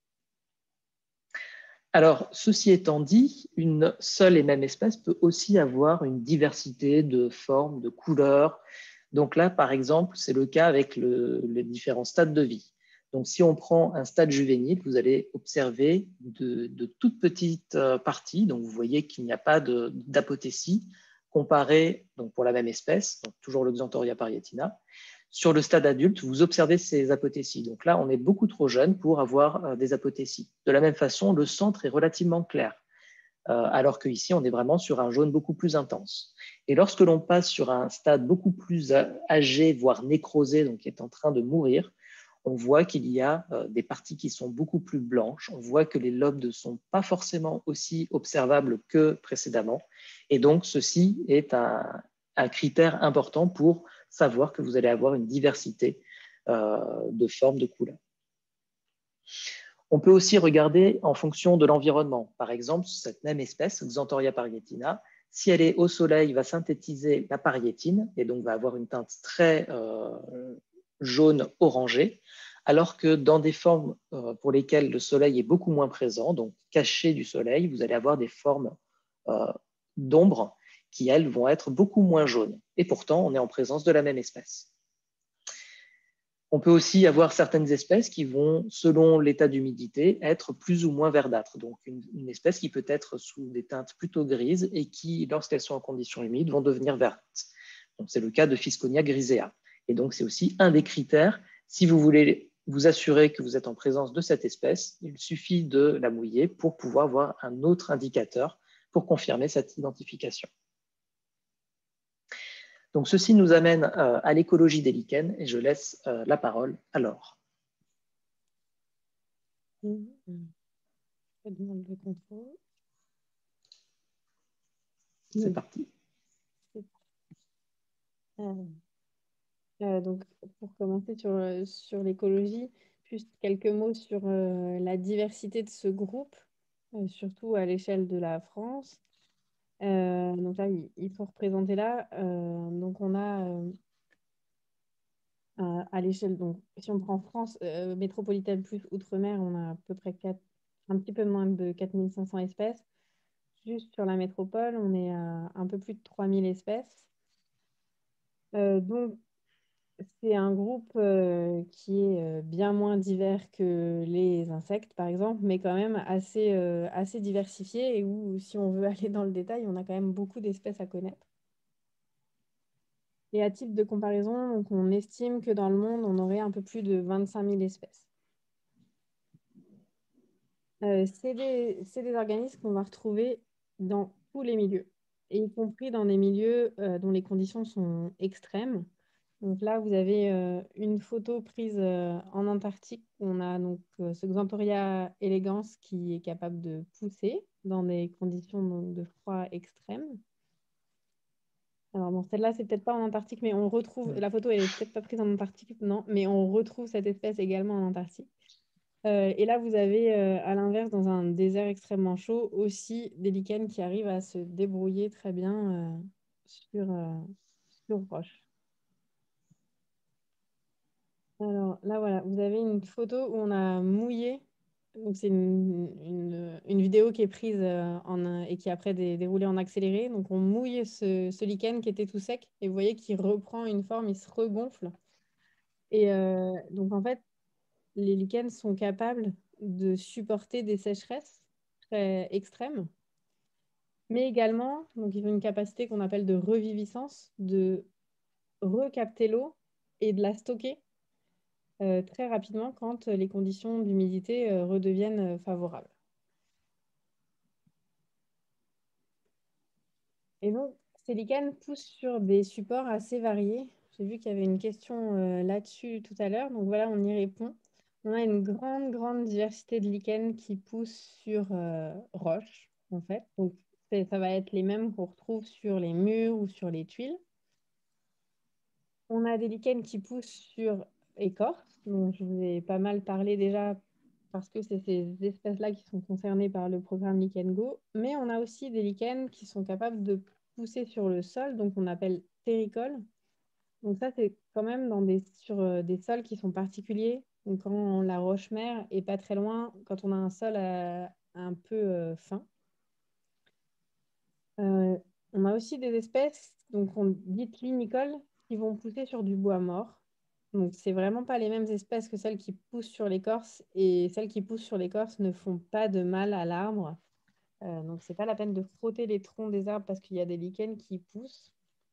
Alors, ceci étant dit, une seule et même espèce peut aussi avoir une diversité de formes, de couleurs. Donc là, par exemple, c'est le cas avec le, les différents stades de vie. Donc, si on prend un stade juvénile, vous allez observer de, de toutes petites parties. Donc, vous voyez qu'il n'y a pas d'apothétie, comparé, donc pour la même espèce, donc toujours le Xanthoria parietina, sur le stade adulte, vous observez ces apothésies. Donc là, on est beaucoup trop jeune pour avoir euh, des apothésies. De la même façon, le centre est relativement clair, euh, alors qu'ici, on est vraiment sur un jaune beaucoup plus intense. Et lorsque l'on passe sur un stade beaucoup plus âgé, voire nécrosé, donc qui est en train de mourir, on voit qu'il y a euh, des parties qui sont beaucoup plus blanches. On voit que les lobes ne sont pas forcément aussi observables que précédemment. Et donc, ceci est un, un critère important pour savoir que vous allez avoir une diversité euh, de formes, de couleurs. On peut aussi regarder en fonction de l'environnement. Par exemple, cette même espèce, Xanthoria parietina, si elle est au soleil, va synthétiser la pariétine et donc va avoir une teinte très euh, jaune orangé, alors que dans des formes euh, pour lesquelles le soleil est beaucoup moins présent, donc cachées du soleil, vous allez avoir des formes euh, d'ombre qui, elles, vont être beaucoup moins jaunes. Et pourtant, on est en présence de la même espèce. On peut aussi avoir certaines espèces qui vont, selon l'état d'humidité, être plus ou moins verdâtres. Donc, une, une espèce qui peut être sous des teintes plutôt grises et qui, lorsqu'elles sont en conditions humides, vont devenir vertes. Donc, c'est le cas de Fisconia grisea. Et donc, c'est aussi un des critères. Si vous voulez vous assurer que vous êtes en présence de cette espèce, il suffit de la mouiller pour pouvoir voir un autre indicateur pour confirmer cette identification. Donc, ceci nous amène euh, à l'écologie des lichens et je laisse euh, la parole à Laure. Mmh. Je demande le contrôle. C'est Oui. parti. Euh, euh, donc, pour commencer sur, euh, sur l'écologie, juste quelques mots sur euh, la diversité de ce groupe, euh, surtout à l'échelle de la France. Euh, donc là, ils, ils sont représentés là. Euh, donc, on a euh, à, à l'échelle, donc si on prend France euh, métropolitaine plus Outre-mer, on a à peu près quatre, un petit peu moins de quatre mille cinq cents espèces. Juste sur la métropole, on est à un peu plus de trois mille espèces. Euh, donc, c'est un groupe euh, qui est euh, bien moins divers que les insectes, par exemple, mais quand même assez, euh, assez diversifié et où, si on veut aller dans le détail, on a quand même beaucoup d'espèces à connaître. Et à titre de comparaison, donc, on estime que dans le monde, on aurait un peu plus de vingt-cinq mille espèces. Euh, c'est des, c'est des organismes qu'on va retrouver dans tous les milieux, et y compris dans des milieux euh, dont les conditions sont extrêmes. Donc là, vous avez euh, une photo prise euh, en Antarctique. On a donc euh, ce Xanthoria elegans qui est capable de pousser dans des conditions donc, de froid extrême. Alors bon, celle-là, c'est peut-être pas en Antarctique, mais on retrouve, la photo, elle est peut-être pas prise en Antarctique, non, mais on retrouve cette espèce également en Antarctique. Euh, et là, vous avez, euh, à l'inverse, dans un désert extrêmement chaud, aussi des lichens qui arrivent à se débrouiller très bien euh, sur, euh, sur roche. Alors là, voilà, vous avez une photo où on a mouillé. Donc, c'est une, une, une vidéo qui est prise euh, en, et qui est après dé, déroulée en accéléré. Donc, on mouille ce, ce lichen qui était tout sec et vous voyez qu'il reprend une forme, il se regonfle. Et euh, donc, en fait, les lichens sont capables de supporter des sécheresses très extrêmes, mais également, donc, ils ont une capacité qu'on appelle de reviviscence, de recapter l'eau et de la stocker euh, très rapidement quand les conditions d'humidité euh, redeviennent euh, favorables. Et donc, ces lichens poussent sur des supports assez variés. J'ai vu qu'il y avait une question euh, là-dessus tout à l'heure, donc voilà, on y répond. On a une grande, grande diversité de lichens qui poussent sur euh, roches, en fait. Donc, ça va être les mêmes qu'on retrouve sur les murs ou sur les tuiles. On a des lichens qui poussent sur écorce, dont je vous ai pas mal parlé déjà parce que c'est ces espèces-là qui sont concernées par le programme Lichen Go. Mais on a aussi des lichens qui sont capables de pousser sur le sol, donc on appelle terricoles. Donc ça, c'est quand même dans des, sur euh, des sols qui sont particuliers. Donc quand la roche-mère est pas très loin, quand on a un sol euh, un peu euh, fin. Euh, on a aussi des espèces, donc on dit linicoles, qui vont pousser sur du bois mort. Donc, c'est vraiment pas les mêmes espèces que celles qui poussent sur l'écorce, et celles qui poussent sur l'écorce ne font pas de mal à l'arbre. Euh, donc, ce n'est pas la peine de frotter les troncs des arbres parce qu'il y a des lichens qui poussent.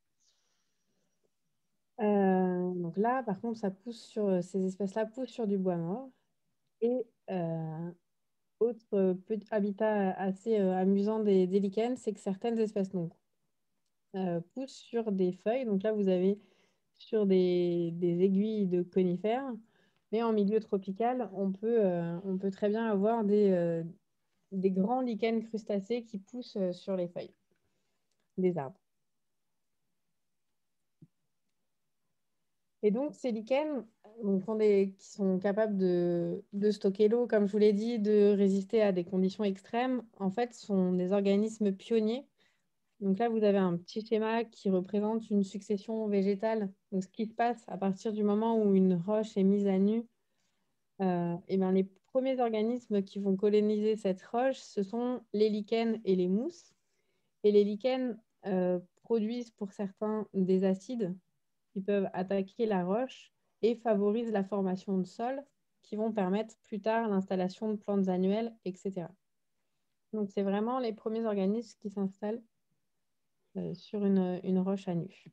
Euh, donc là, par contre, ça pousse sur, ces espèces-là poussent sur du bois mort. Et euh, autre euh, petit habitat assez euh, amusant des, des lichens, c'est que certaines espèces donc, euh, poussent sur des feuilles. Donc là, vous avez sur des, des aiguilles de conifères. Mais en milieu tropical, on peut, euh, on peut très bien avoir des, euh, des grands lichens crustacés qui poussent euh, sur les feuilles des arbres. Et donc, ces lichens donc, ont des, qui sont capables de, de stocker l'eau, comme je vous l'ai dit, de résister à des conditions extrêmes, en fait, sont des organismes pionniers. Donc là, vous avez un petit schéma qui représente une succession végétale. Donc, ce qui se passe à partir du moment où une roche est mise à nu, euh, et bien, les premiers organismes qui vont coloniser cette roche, ce sont les lichens et les mousses. Et les lichens euh, produisent pour certains des acides qui peuvent attaquer la roche et favorisent la formation de sols qui vont permettre plus tard l'installation de plantes annuelles, et cetera. Donc, c'est vraiment les premiers organismes qui s'installent euh, sur une, une roche à nu.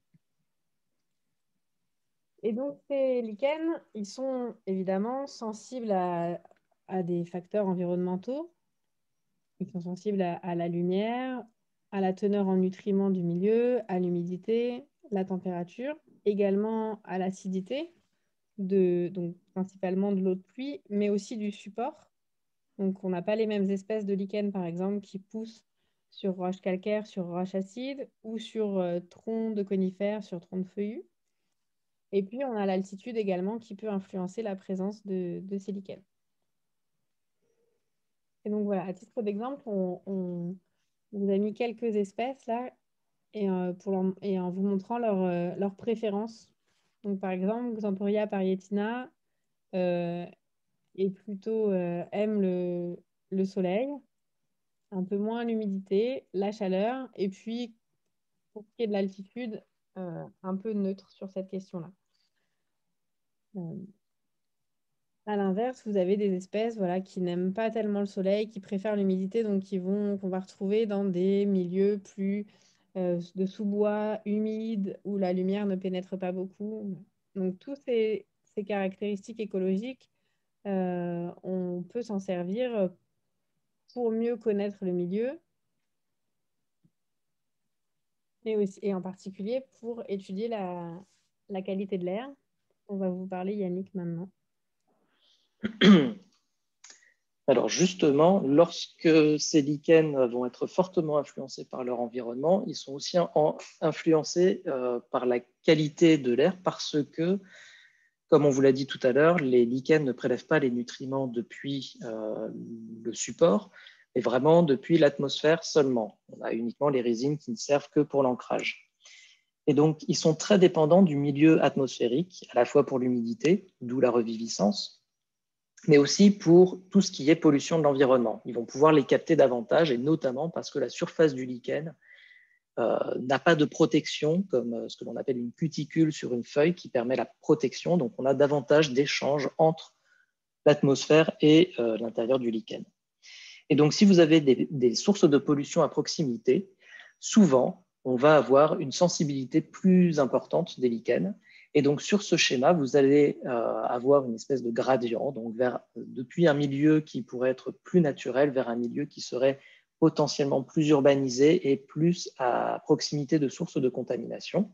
Et donc, ces lichens, ils sont évidemment sensibles à, à des facteurs environnementaux. Ils sont sensibles à, à la lumière, à la teneur en nutriments du milieu, à l'humidité, la température, également à l'acidité, de, donc principalement de l'eau de pluie, mais aussi du support. Donc, on n'a pas les mêmes espèces de lichens, par exemple, qui poussent sur roche calcaire, sur roche acide, ou sur euh, troncs de conifères, sur troncs de feuillus. Et puis, on a l'altitude également qui peut influencer la présence de, de ces lichens. Et donc, voilà, à titre d'exemple, on, on, on vous a mis quelques espèces là, et, euh, pour leur, et en vous montrant leurs euh, leur préférences. Donc, par exemple, Xanthoria parietina euh, est plutôt, euh, aime le, le soleil, un peu moins l'humidité, la chaleur, et puis, pour ce qui est de l'altitude, euh, un peu neutre sur cette question-là. Euh, À l'inverse, vous avez des espèces voilà, qui n'aiment pas tellement le soleil, qui préfèrent l'humidité, donc qui vont, qu'on va retrouver dans des milieux plus euh, de sous-bois, humides, où la lumière ne pénètre pas beaucoup. Donc, toutes ces, ces caractéristiques écologiques, euh, on peut s'en servir pour mieux connaître le milieu, et, aussi, et en particulier pour étudier la, la qualité de l'air. On va vous parler, Yannick, maintenant. Alors justement, lorsque ces lichens vont être fortement influencés par leur environnement, ils sont aussi en, influencés euh, par la qualité de l'air parce que, comme on vous l'a dit tout à l'heure, les lichens ne prélèvent pas les nutriments depuis euh, le support, mais vraiment depuis l'atmosphère seulement. On a uniquement les résines qui ne servent que pour l'ancrage. Et donc, ils sont très dépendants du milieu atmosphérique, à la fois pour l'humidité, d'où la reviviscence, mais aussi pour tout ce qui est pollution de l'environnement. Ils vont pouvoir les capter davantage, et notamment parce que la surface du lichen euh, n'a pas de protection, comme ce que l'on appelle une cuticule sur une feuille qui permet la protection. Donc, on a davantage d'échanges entre l'atmosphère et euh, l'intérieur du lichen. Et donc, si vous avez des, des sources de pollution à proximité, souvent, on va avoir une sensibilité plus importante des lichens. Et donc, sur ce schéma, vous allez euh, avoir une espèce de gradient, donc vers, depuis un milieu qui pourrait être plus naturel vers un milieu qui serait potentiellement plus urbanisé et plus à proximité de sources de contamination.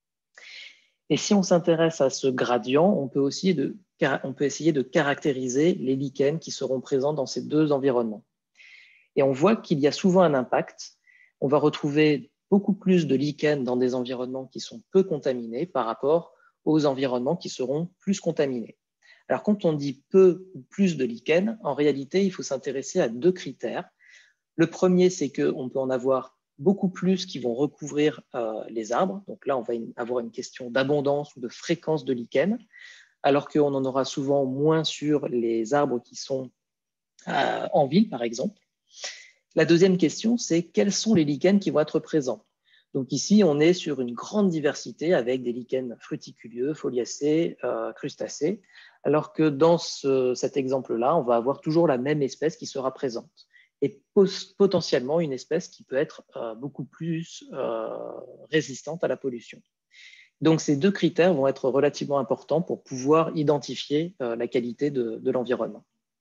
Et si on s'intéresse à ce gradient, on peut, aussi de, on peut essayer de caractériser les lichens qui seront présents dans ces deux environnements. Et on voit qu'il y a souvent un impact. On va retrouver beaucoup plus de lichens dans des environnements qui sont peu contaminés par rapport aux environnements qui seront plus contaminés. Alors, quand on dit peu ou plus de lichens, en réalité, il faut s'intéresser à deux critères. Le premier, c'est qu'on peut en avoir beaucoup plus qui vont recouvrir euh, les arbres. Donc là, on va avoir une question d'abondance ou de fréquence de lichens, alors qu'on en aura souvent moins sur les arbres qui sont euh, en ville, par exemple. La deuxième question, c'est quels sont les lichens qui vont être présents. Donc ici, on est sur une grande diversité avec des lichens fruticuleux, foliacés, euh, crustacés, alors que dans ce, cet exemple-là, on va avoir toujours la même espèce qui sera présente. et potentiellement une espèce qui peut être euh, beaucoup plus euh, résistante à la pollution. Donc, ces deux critères vont être relativement importants pour pouvoir identifier euh, la qualité de, de l'environnement.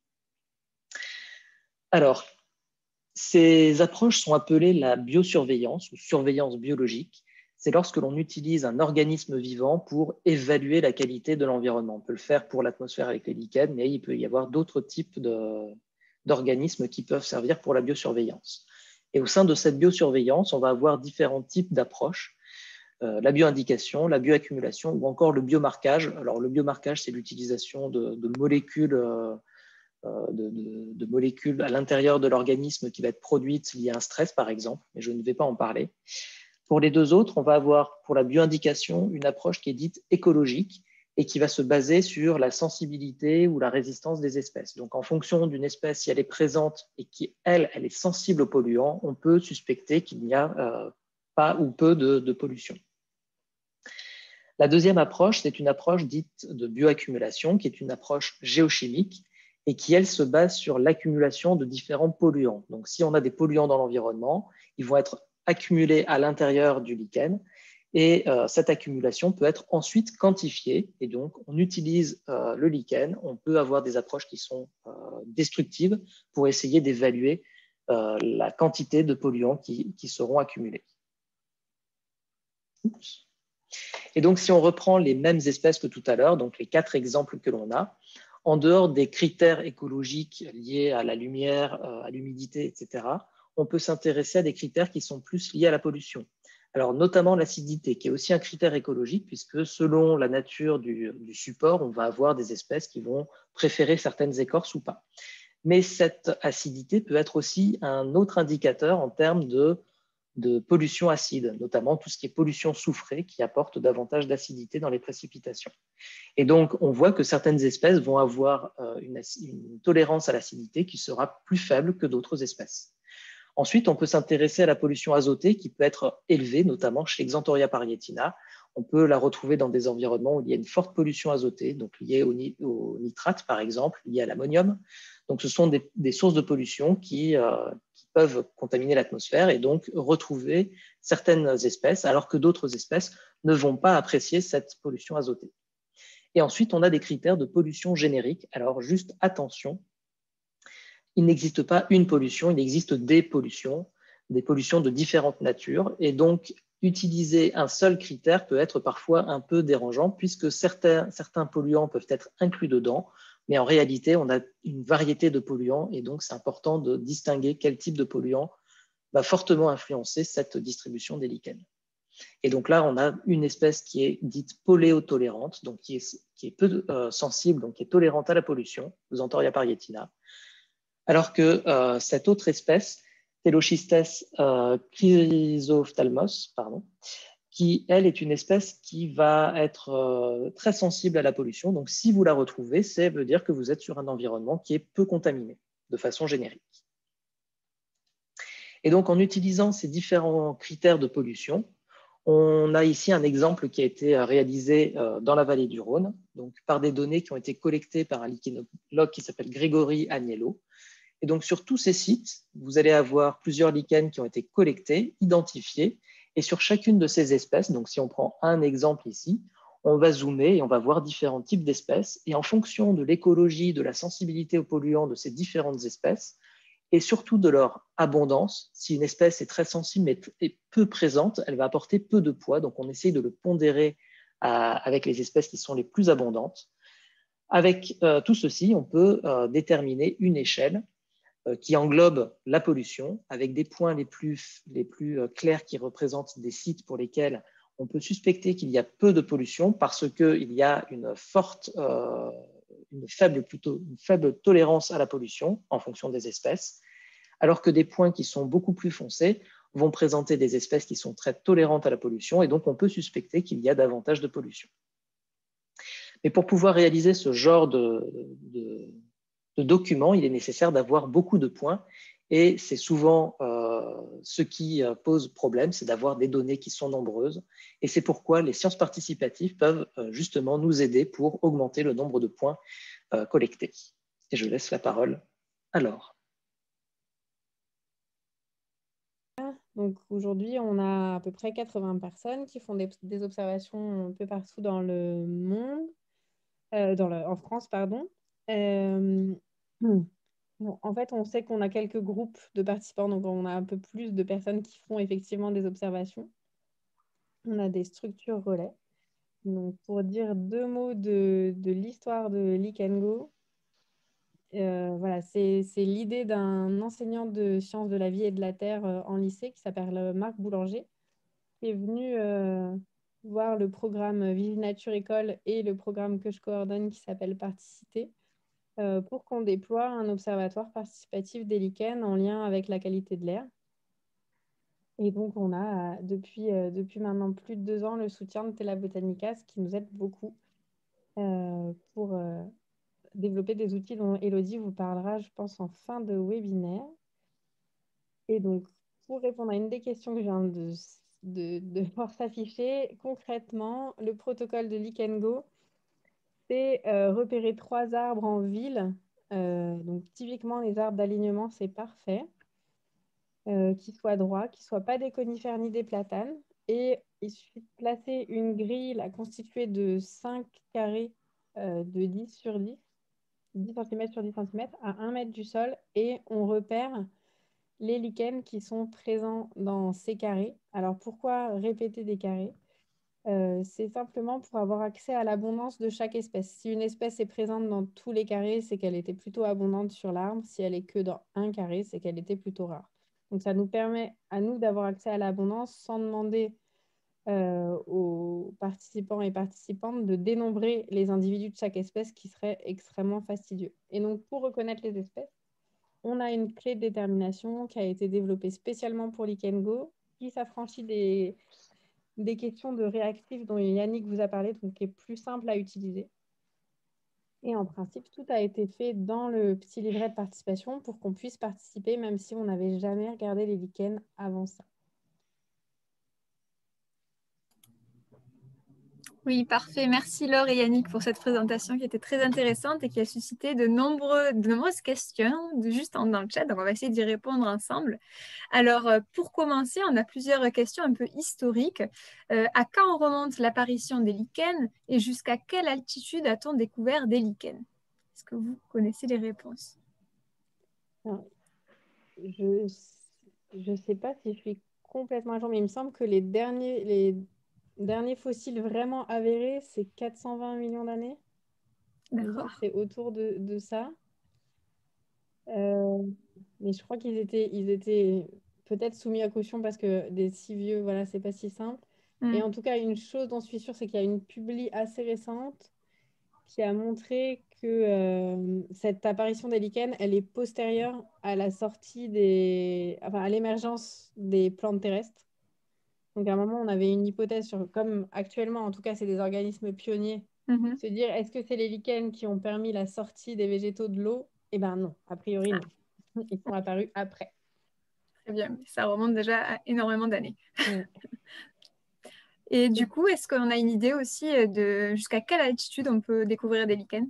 Alors, ces approches sont appelées la biosurveillance ou surveillance biologique. C'est lorsque l'on utilise un organisme vivant pour évaluer la qualité de l'environnement. On peut le faire pour l'atmosphère avec les lichens, mais il peut y avoir d'autres types d'organismes qui peuvent servir pour la biosurveillance. Et au sein de cette biosurveillance, on va avoir différents types d'approches. Euh, la bioindication, la bioaccumulation ou encore le biomarquage. Alors, le biomarquage, c'est l'utilisation de, de molécules euh, De, de, de molécules à l'intérieur de l'organisme qui va être produite liée à un stress, par exemple, mais je ne vais pas en parler. Pour les deux autres, on va avoir pour la bioindication une approche qui est dite écologique et qui va se baser sur la sensibilité ou la résistance des espèces. Donc, en fonction d'une espèce, si elle est présente et qu'elle, elle est sensible aux polluants, on peut suspecter qu'il n'y a euh, pas ou peu de, de pollution. La deuxième approche, c'est une approche dite de bioaccumulation, qui est une approche géochimique et qui, elle, se base sur l'accumulation de différents polluants. Donc, si on a des polluants dans l'environnement, ils vont être accumulés à l'intérieur du lichen et euh, cette accumulation peut être ensuite quantifiée. Et donc, on utilise euh, le lichen, on peut avoir des approches qui sont euh, destructives pour essayer d'évaluer euh, la quantité de polluants qui, qui seront accumulés. Oups. Et donc, si on reprend les mêmes espèces que tout à l'heure, donc les quatre exemples que l'on a, en dehors des critères écologiques liés à la lumière, à l'humidité, et cetera, on peut s'intéresser à des critères qui sont plus liés à la pollution. Alors, notamment l'acidité, qui est aussi un critère écologique, puisque selon la nature du, du support, on va avoir des espèces qui vont préférer certaines écorces ou pas. Mais cette acidité peut être aussi un autre indicateur en termes de de pollution acide, notamment tout ce qui est pollution soufrée qui apporte davantage d'acidité dans les précipitations. Et donc, on voit que certaines espèces vont avoir une, une tolérance à l'acidité qui sera plus faible que d'autres espèces. Ensuite, on peut s'intéresser à la pollution azotée qui peut être élevée, notamment chez Xanthoria parietina. On peut la retrouver dans des environnements où il y a une forte pollution azotée, donc liée au, au nitrate, par exemple, liée à l'ammonium. Donc, ce sont des, des sources de pollution qui, euh, qui peuvent contaminer l'atmosphère et donc retrouver certaines espèces, alors que d'autres espèces ne vont pas apprécier cette pollution azotée. Et ensuite, on a des critères de pollution générique. Alors, juste attention, il n'existe pas une pollution, il existe des pollutions, des pollutions de différentes natures. Et donc, utiliser un seul critère peut être parfois un peu dérangeant, puisque certains, certains polluants peuvent être inclus dedans, mais en réalité, on a une variété de polluants, et donc c'est important de distinguer quel type de polluant va fortement influencer cette distribution des lichens. Et donc là, on a une espèce qui est dite poléotolérante, donc qui est, qui est peu euh, sensible, donc qui est tolérante à la pollution, Xanthoria parietina, alors que euh, cette autre espèce, Telochistes euh, chrysophthalmos, pardon, qui, elle, est une espèce qui va être euh, très sensible à la pollution. Donc, si vous la retrouvez, ça veut dire que vous êtes sur un environnement qui est peu contaminé, de façon générique. Et donc, en utilisant ces différents critères de pollution, on a ici un exemple qui a été réalisé euh, dans la vallée du Rhône, donc par des données qui ont été collectées par un lichenologue qui s'appelle Grégory Agnello. Et donc, sur tous ces sites, vous allez avoir plusieurs lichens qui ont été collectés, identifiés, et sur chacune de ces espèces, donc si on prend un exemple ici, on va zoomer et on va voir différents types d'espèces, et en fonction de l'écologie, de la sensibilité aux polluants de ces différentes espèces, et surtout de leur abondance, si une espèce est très sensible mais est peu présente, elle va apporter peu de poids, donc on essaye de le pondérer à, avec les espèces qui sont les plus abondantes. Avec euh, tout ceci, on peut euh, déterminer une échelle qui englobe la pollution, avec des points les plus, les plus clairs qui représentent des sites pour lesquels on peut suspecter qu'il y a peu de pollution parce qu'il y a une forte, euh, une faible, plutôt, une faible tolérance à la pollution en fonction des espèces, alors que des points qui sont beaucoup plus foncés vont présenter des espèces qui sont très tolérantes à la pollution et donc on peut suspecter qu'il y a davantage de pollution. Mais pour pouvoir réaliser ce genre de, de de documents, il est nécessaire d'avoir beaucoup de points et c'est souvent euh, ce qui pose problème, c'est d'avoir des données qui sont nombreuses et c'est pourquoi les sciences participatives peuvent euh, justement nous aider pour augmenter le nombre de points euh, collectés. Et je laisse la parole à Laure. Terre. Donc aujourd'hui, on a à peu près quatre-vingts personnes qui font des, des observations un peu partout dans le monde, euh, dans le, en France, pardon. Euh, bon, en fait, on sait qu'on a quelques groupes de participants, donc on a un peu plus de personnes qui font effectivement des observations. On a des structures relais. Donc, pour dire deux mots de, de l'histoire de l'Ikengo, euh, voilà, c'est l'idée d'un enseignant de sciences de la vie et de la terre euh, en lycée qui s'appelle euh, Marc Boulanger, qui est venu euh, voir le programme Vive Nature École et le programme que je coordonne qui s'appelle Particiter euh, pour qu'on déploie un observatoire participatif des lichens en lien avec la qualité de l'air. Et donc, on a depuis, euh, depuis maintenant plus de deux ans le soutien de Tela Botanica, ce qui nous aide beaucoup euh, pour euh, développer des outils dont Élodie vous parlera, je pense, en fin de webinaire. Et donc, pour répondre à une des questions que je viens de, de, de voir s'afficher, concrètement, le protocole de l'Ikengo, c'est euh, repérer trois arbres en ville. Euh, donc, typiquement, les arbres d'alignement, c'est parfait. Euh, qui soient droits, qui ne soient pas des conifères ni des platanes. Et il suffit de placer une grille là, constituée de cinq carrés euh, de dix sur dix, dix centimètres sur dix centimètres, à un mètre du sol, et on repère les lichens qui sont présents dans ces carrés. Alors pourquoi répéter des carrés? Euh, c'est simplement pour avoir accès à l'abondance de chaque espèce. Si une espèce est présente dans tous les carrés, c'est qu'elle était plutôt abondante sur l'arbre. Si elle est que dans un carré, c'est qu'elle était plutôt rare. Donc ça nous permet à nous d'avoir accès à l'abondance sans demander euh, aux participants et participantes de dénombrer les individus de chaque espèce qui serait extrêmement fastidieux. Et donc pour reconnaître les espèces, on a une clé de détermination qui a été développée spécialement pour l'Ikengo, qui s'affranchit des des questions de réactifs dont Yannick vous a parlé, donc qui est plus simple à utiliser. Et en principe, tout a été fait dans le petit livret de participation pour qu'on puisse participer, même si on n'avait jamais regardé les lichens avant ça. Oui, parfait. Merci Laure et Yannick pour cette présentation qui était très intéressante et qui a suscité de, nombreux, de nombreuses questions de, juste en, dans le chat. Donc, on va essayer d'y répondre ensemble. Alors, euh, pour commencer, on a plusieurs questions un peu historiques. Euh, à quand remonte l'apparition des lichens et jusqu'à quelle altitude a-t-on découvert des lichens? Est-ce que vous connaissez les réponses? Alors, je ne sais pas si je suis complètement à jour, mais il me semble que les derniers, les derniers fossiles vraiment avérés, c'est quatre cent vingt millions d'années. D'accord. C'est autour de, de ça. Euh, mais je crois qu'ils étaient, ils étaient peut-être soumis à caution parce que des si vieux, voilà, c'est pas si simple. Mm. Et en tout cas, une chose dont je suis sûre, c'est qu'il y a une publi assez récente qui a montré que euh, cette apparition des lichens, elle est postérieure à la sortie des, enfin, à l'émergence des plantes terrestres. Donc à un moment, on avait une hypothèse sur, comme actuellement, en tout cas, c'est des organismes pionniers, Mm-hmm. se dire, est-ce que c'est les lichens qui ont permis la sortie des végétaux de l'eau? Eh bien non, a priori non. Ils sont apparus après. Très bien, ça remonte déjà à énormément d'années. Mm. Et du coup, est-ce qu'on a une idée aussi de jusqu'à quelle altitude on peut découvrir des lichens?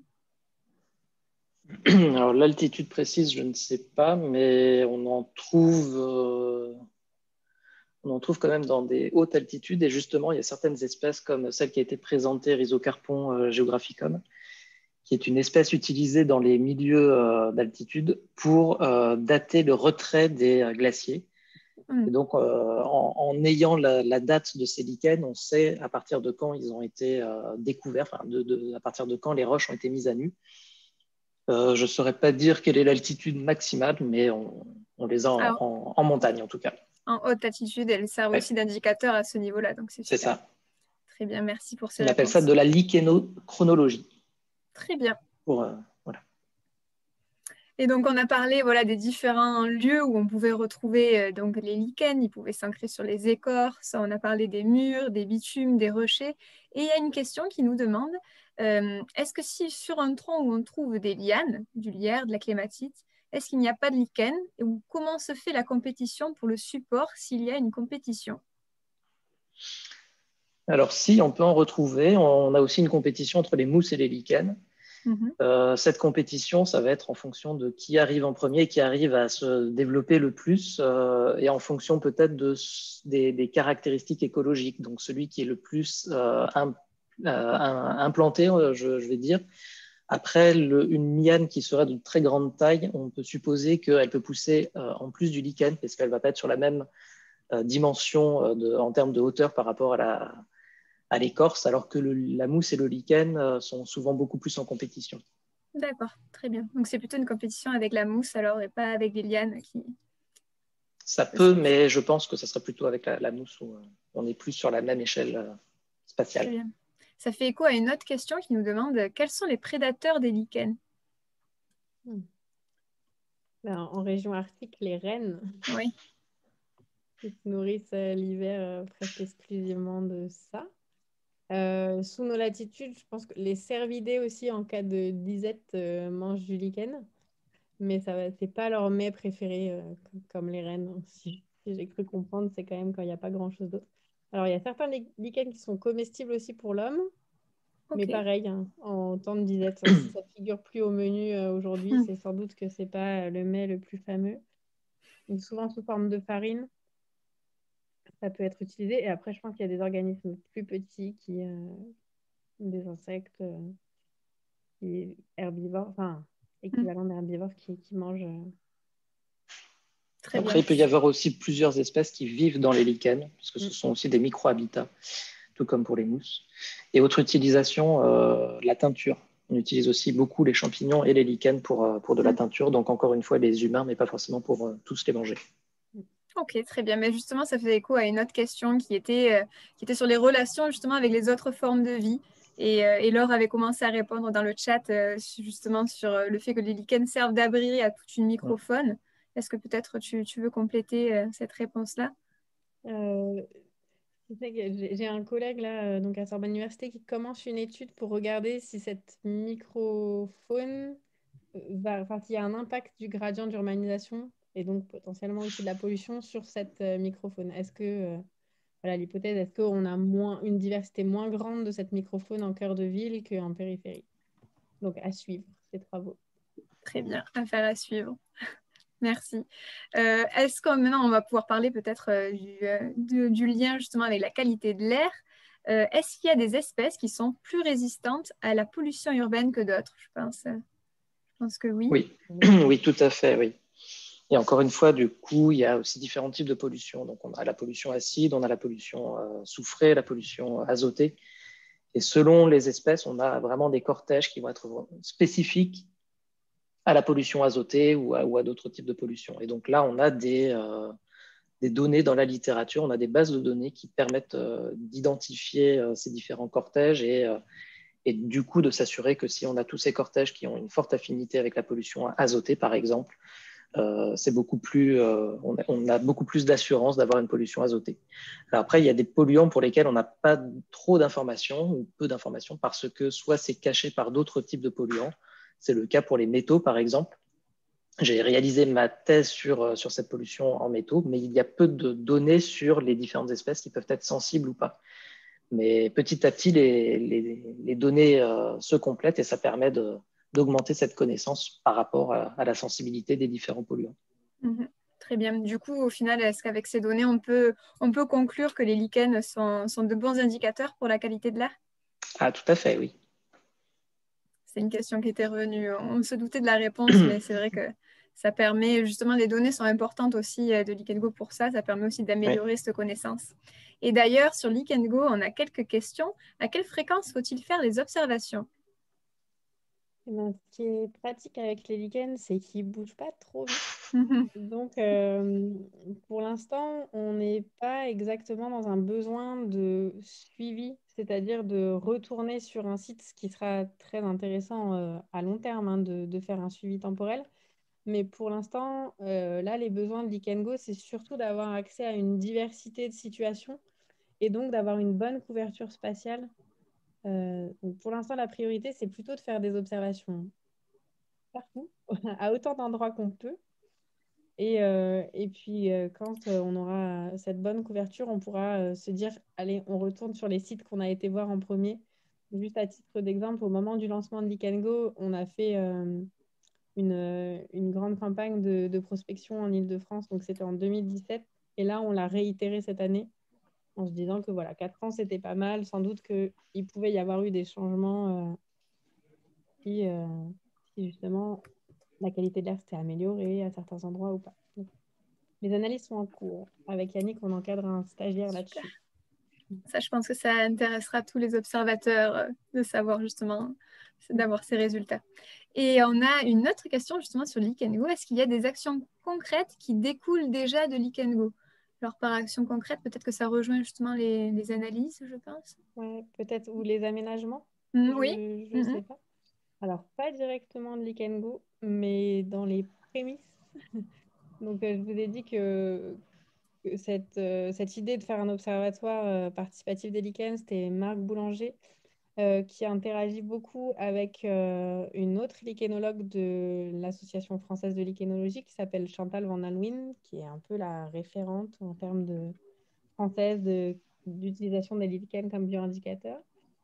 Alors l'altitude précise, je ne sais pas, mais on en trouve, euh, on en trouve quand même dans des hautes altitudes. Et justement, il y a certaines espèces comme celle qui a été présentée, Rhizocarpon euh, geographicum, qui est une espèce utilisée dans les milieux euh, d'altitude pour euh, dater le retrait des euh, glaciers. Mm. Et donc, euh, en, en ayant la, la date de ces lichens, on sait à partir de quand ils ont été euh, découverts, enfin de, de, à partir de quand les roches ont été mises à nu. Euh, je ne saurais pas dire quelle est l'altitude maximale, mais on, on les a en, Alors, en, en montagne en tout cas. En haute altitude, elles servent Ouais. aussi d'indicateur à ce niveau-là, donc c'est C'est super. ça. Très bien, merci pour ces On réponses. appelle ça de la lichénochronologie. Très bien. Pour, euh, voilà. Et donc, on a parlé voilà, des différents lieux où on pouvait retrouver euh, donc, les lichens. Ils pouvaient s'ancrer sur les écorces. On a parlé des murs, des bitumes, des rochers. Et il y a une question qui nous demande, euh, est-ce que si sur un tronc où on trouve des lianes, du lierre, de la clématite, est-ce qu'il n'y a pas de lichen? Et où, comment se fait la compétition pour le support s'il y a une compétition? Alors, si, on peut en retrouver. On a aussi une compétition entre les mousses et les lichens. Mhm. Euh, cette compétition, ça va être en fonction de qui arrive en premier, qui arrive à se développer le plus, euh, et en fonction peut-être de, des, des caractéristiques écologiques. Donc celui qui est le plus euh, im, euh, implanté, je, je vais dire. Après, le, une liane qui serait de très grande taille, on peut supposer qu'elle peut pousser euh, en plus du lichen, parce qu'elle ne va pas être sur la même euh, dimension euh, de, en termes de hauteur par rapport à la, à l'écorce, alors que le, la mousse et le lichen euh, sont souvent beaucoup plus en compétition. D'accord, très bien. Donc c'est plutôt une compétition avec la mousse alors et pas avec les lianes qui... Ça peut, mais je pense que ça serait plutôt avec la, la mousse où on est plus sur la même échelle euh, spatiale. Très bien. Ça fait écho à une autre question qui nous demande quels sont les prédateurs des lichens? Hmm. Ben, en région arctique, les rennes Oui. qui se nourrissent euh, l'hiver euh, presque exclusivement de ça. Euh, sous nos latitudes, je pense que les cervidés aussi, en cas de disette, euh, mangent du lichen. Mais ça va, c'est pas leur mets préféré euh, comme, comme les rennes. Hein. Si, si j'ai cru comprendre, c'est quand même quand il n'y a pas grand-chose d'autre. Alors, il y a certains li- lichens qui sont comestibles aussi pour l'homme. Mais Ok. pareil, hein, en temps de disette, ça, si ça figure plus au menu euh, aujourd'hui, Hmm. c'est sans doute que c'est pas euh, le mets le plus fameux. Donc, souvent sous forme de farine, ça peut être utilisé. Et après, je pense qu'il y a des organismes plus petits qui, euh, des insectes, euh, qui herbivores, enfin, Hmm. équivalent d'herbivores qui, qui mangent. euh, Très Après, bien. il peut y avoir aussi plusieurs espèces qui vivent dans les lichens, puisque ce Mm. sont aussi des micro-habitats, tout comme pour les mousses. Et autre utilisation, euh, la teinture. On utilise aussi beaucoup les champignons et les lichens pour, euh, pour de la Hmm. teinture, donc encore une fois les humains, mais pas forcément pour euh, tous les manger. Ok, très bien. Mais justement, ça fait écho à une autre question qui était, euh, qui était sur les relations justement avec les autres formes de vie. Et, euh, et Laure avait commencé à répondre dans le chat euh, justement sur euh, le fait que les lichens servent d'abri à toute une microfaune. Est-ce que peut-être tu, tu veux compléter euh, cette réponse-là? Euh, je sais que j'ai j'ai un collègue là, euh, donc à Sorbonne Université, qui commence une étude pour regarder si cette microfaune euh, va, enfin, s'il y a un impact du gradient d'urbanisation et donc potentiellement aussi de la pollution sur cette euh, microfaune. Est-ce que, euh, voilà l'hypothèse, est-ce qu'on a moins, une diversité moins grande de cette microfaune en cœur de ville qu'en périphérie? Donc à suivre ces travaux. Très bien, affaire à suivre. Merci. Euh, est-ce que maintenant on va pouvoir parler peut-être euh, du, euh, de- du lien justement avec la qualité de l'air? Euh, est-ce qu'il y a des espèces qui sont plus résistantes à la pollution urbaine que d'autres? Je pense, euh, je pense que oui. Oui, oui, tout à fait, oui. Et encore une fois, du coup, il y a aussi différents types de pollution. Donc, on a la pollution acide, on a la pollution euh, soufrée, la pollution azotée. Et selon les espèces, on a vraiment des cortèges qui vont être spécifiques à la pollution azotée ou à, ou à d'autres types de pollution. Et donc là, on a des, euh, des données dans la littérature, on a des bases de données qui permettent euh, d'identifier euh, ces différents cortèges et, euh, et du coup de s'assurer que si on a tous ces cortèges qui ont une forte affinité avec la pollution azotée, par exemple, euh, c'est beaucoup plus, euh, on, a, on a beaucoup plus d'assurance d'avoir une pollution azotée. Alors après, il y a des polluants pour lesquels on n'a pas trop d'informations ou peu d'informations parce que soit c'est caché par d'autres types de polluants. C'est le cas pour les métaux, par exemple. J'ai réalisé ma thèse sur, sur cette pollution en métaux, mais il y a peu de données sur les différentes espèces qui peuvent être sensibles ou pas. Mais petit à petit, les, les, les données euh, se complètent et ça permet de, d'augmenter cette connaissance par rapport à, à la sensibilité des différents polluants. Mhm. Très bien. Du coup, au final, est-ce qu'avec ces données, on peut, on peut conclure que les lichens sont, sont de bons indicateurs pour la qualité de l'air? Ah, tout à fait, oui. C'est une question qui était revenue. On se doutait de la réponse, mais c'est vrai que ça permet, justement, les données sont importantes aussi euh, de Likengo pour ça. Ça permet aussi Oui. d'améliorer cette connaissance. Et d'ailleurs, sur Likengo, on a quelques questions. À quelle fréquence faut-il faire les observations? Eh ben, ce qui est pratique avec les lichens, c'est qu'ils ne bougent pas trop vite. Mhm. Donc, euh, pour l'instant, on n'est pas exactement dans un besoin de suivi, c'est-à-dire de retourner sur un site, ce qui sera très intéressant euh, à long terme, hein, de, de faire un suivi temporel. Mais pour l'instant, euh, là, les besoins de Likengo, c'est surtout d'avoir accès à une diversité de situations et donc d'avoir une bonne couverture spatiale. Euh, donc pour l'instant, la priorité, c'est plutôt de faire des observations partout, à autant d'endroits qu'on peut. Et, euh, et puis, euh, quand euh, on aura cette bonne couverture, on pourra euh, se dire, allez, on retourne sur les sites qu'on a été voir en premier juste à titre d'exemple, au moment du lancement de Lick and Go, on a fait euh, une, une grande campagne de, de prospection en Île-de-France, donc c'était en deux mille dix-sept. Et là, on l'a réitéré cette année en se disant que voilà, quatre ans, c'était pas mal. Sans doute qu'il pouvait y avoir eu des changements euh, si, euh, si justement la qualité de l'air s'était améliorée à certains endroits ou pas. Donc, les analyses sont en cours. Avec Yannick, on encadre un stagiaire là-dessus. Ça, je pense que ça intéressera tous les observateurs euh, de savoir justement, d'avoir ces résultats. Et on a une autre question justement sur Lick and Go. Est-ce qu'il y a des actions concrètes qui découlent déjà de Lick and Go? Alors par action concrète, peut-être que ça rejoint justement les, les analyses, je pense. Ouais, peut-être, ou les aménagements, Mmh, je oui. ne Mmh. sais pas. Alors, pas directement de Lick and Go, mais dans les prémices. Donc, euh, je vous ai dit que, que cette, euh, cette idée de faire un observatoire euh, participatif des lichens, c'était Marc Boulanger, euh, qui interagit beaucoup avec euh, une autre lichénologue de l'Association française de lichénologie qui s'appelle Chantal Van Alwyn, qui est un peu la référente en termes de française de- d'utilisation des lichens comme bioindicateur.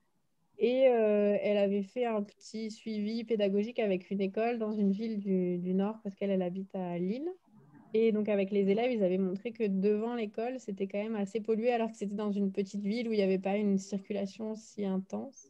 Et euh, elle avait fait un petit suivi pédagogique avec une école dans une ville du, du Nord parce qu'elle elle habite à Lille. Et donc avec les élèves, ils avaient montré que devant l'école, c'était quand même assez pollué alors que c'était dans une petite ville où il n'y avait pas une circulation si intense.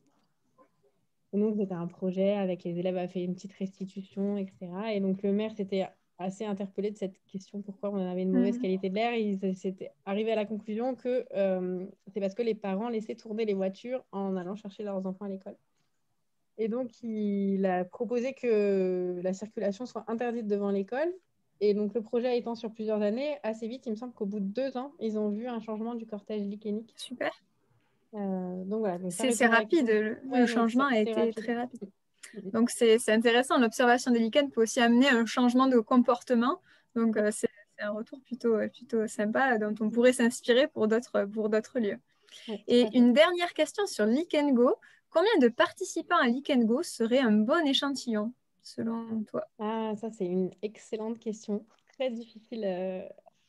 Et donc c'était un projet avec les élèves, a fait une petite restitution, et cetera. Et donc le maire s'était assez interpellé de cette question, pourquoi on avait une mauvaise Mmh. qualité de l'air. Il s'était arrivé à la conclusion que euh, c'est parce que les parents laissaient tourner les voitures en allant chercher leurs enfants à l'école. Et donc, il a proposé que la circulation soit interdite devant l'école. Et donc, le projet étant sur plusieurs années, assez vite, il me semble qu'au bout de deux ans, ils ont vu un changement du cortège lichénique. Super. Euh, donc voilà, donc ça C'est répond à la rapide, question. le, Ouais, le donc changement a c'est été rapide. très rapide. Mm. Donc c'est intéressant, l'observation des lichens peut aussi amener un changement de comportement. Donc euh, c'est un retour plutôt, plutôt sympa dont on pourrait s'inspirer pour d'autres pour d'autres lieux. Ouais, tout à Et fait. une dernière question sur Lick and Go. Combien de participants à Lick and Go serait un bon échantillon, selon toi? Ah, ça, c'est une excellente question. Très difficile euh,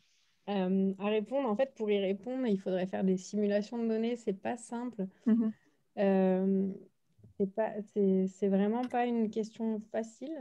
euh, à répondre. En fait, pour y répondre, il faudrait faire des simulations de données. C'est pas simple. Mhm. Euh, c'est pas, c'est, c'est vraiment pas une question facile.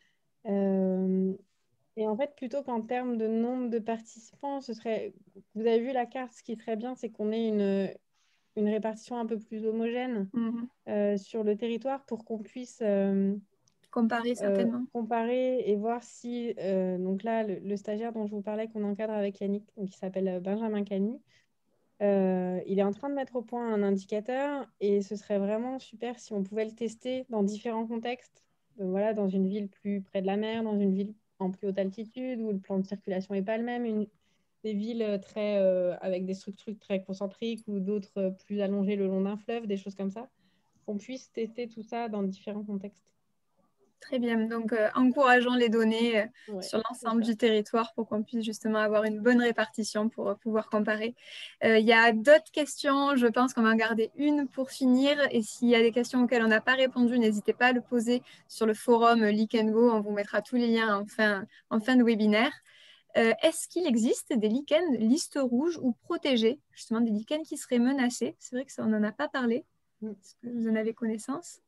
Euh, et en fait, plutôt qu'en termes de nombre de participants, ce serait, vous avez vu la carte, ce qui serait bien, c'est qu'on ait une, une répartition un peu plus homogène Mhm. euh, sur le territoire pour qu'on puisse euh, Comparer euh, certainement. comparer et voir si, euh, donc là, le, le stagiaire dont je vous parlais, qu'on encadre avec Yannick, donc qui s'appelle euh, Benjamin Cagny, euh, il est en train de mettre au point un indicateur et ce serait vraiment super si on pouvait le tester dans différents contextes. Euh, voilà, dans une ville plus près de la mer, dans une ville en plus haute altitude où le plan de circulation n'est pas le même, une, des villes très, euh, avec des structures très concentriques ou d'autres euh, plus allongées le long d'un fleuve, des choses comme ça. Qu'on puisse tester tout ça dans différents contextes. Très bien. Donc, euh, encourageons les données euh, Ouais, sur c'est l'ensemble ça. du territoire pour qu'on puisse justement avoir une bonne répartition pour euh, pouvoir comparer. Euh, Il y a d'autres questions. Je pense qu'on va en garder une pour finir. Et s'il y a des questions auxquelles on n'a pas répondu, n'hésitez pas à le poser sur le forum Lick and Go. On vous mettra tous les liens en fin, en fin de webinaire. Euh, Est-ce qu'il existe des lichens liste rouge ou protégés, justement des lichens qui seraient menacés? C'est vrai que ça, on n'en a pas parlé. Mm. Est-ce que vous en avez connaissance?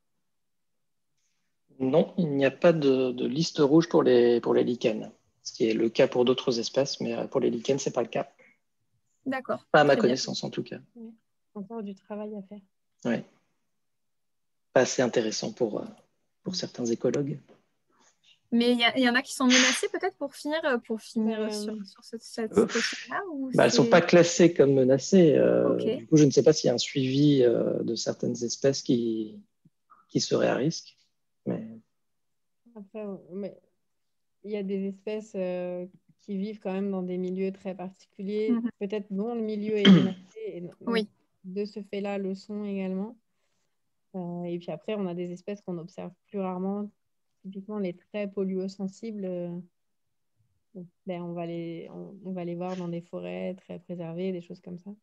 Non, il n'y a pas de, de liste rouge pour les, pour les lichens, ce qui est le cas pour d'autres espèces, mais pour les lichens, ce n'est pas le cas. D'accord. Pas à ma Très bien. connaissance, en tout cas. Ouais. Encore du travail à faire. Ouais. Pas assez intéressant pour, euh, pour Mm. certains écologues. Mais il y, y en a qui sont menacés peut-être pour finir, pour finir Euh, sur, sur ce- cette Euh, question-là ou bah, elles ne sont c'est... pas classées comme menacées. Euh, Ok, Du coup, je ne sais pas s'il y a un suivi euh, de certaines espèces qui, qui seraient à risque. Mais... Après, euh, mais il y a des espèces euh, qui vivent quand même dans des milieux très particuliers, mhm. peut-être dont le milieu est menacé, et donc Oui, de ce fait-là, le sont également. Euh, et puis après, on a des espèces qu'on observe plus rarement, typiquement les très polluosensibles. euh, bon, ben, on va les, on, on va les voir dans des forêts très préservées, des choses comme ça.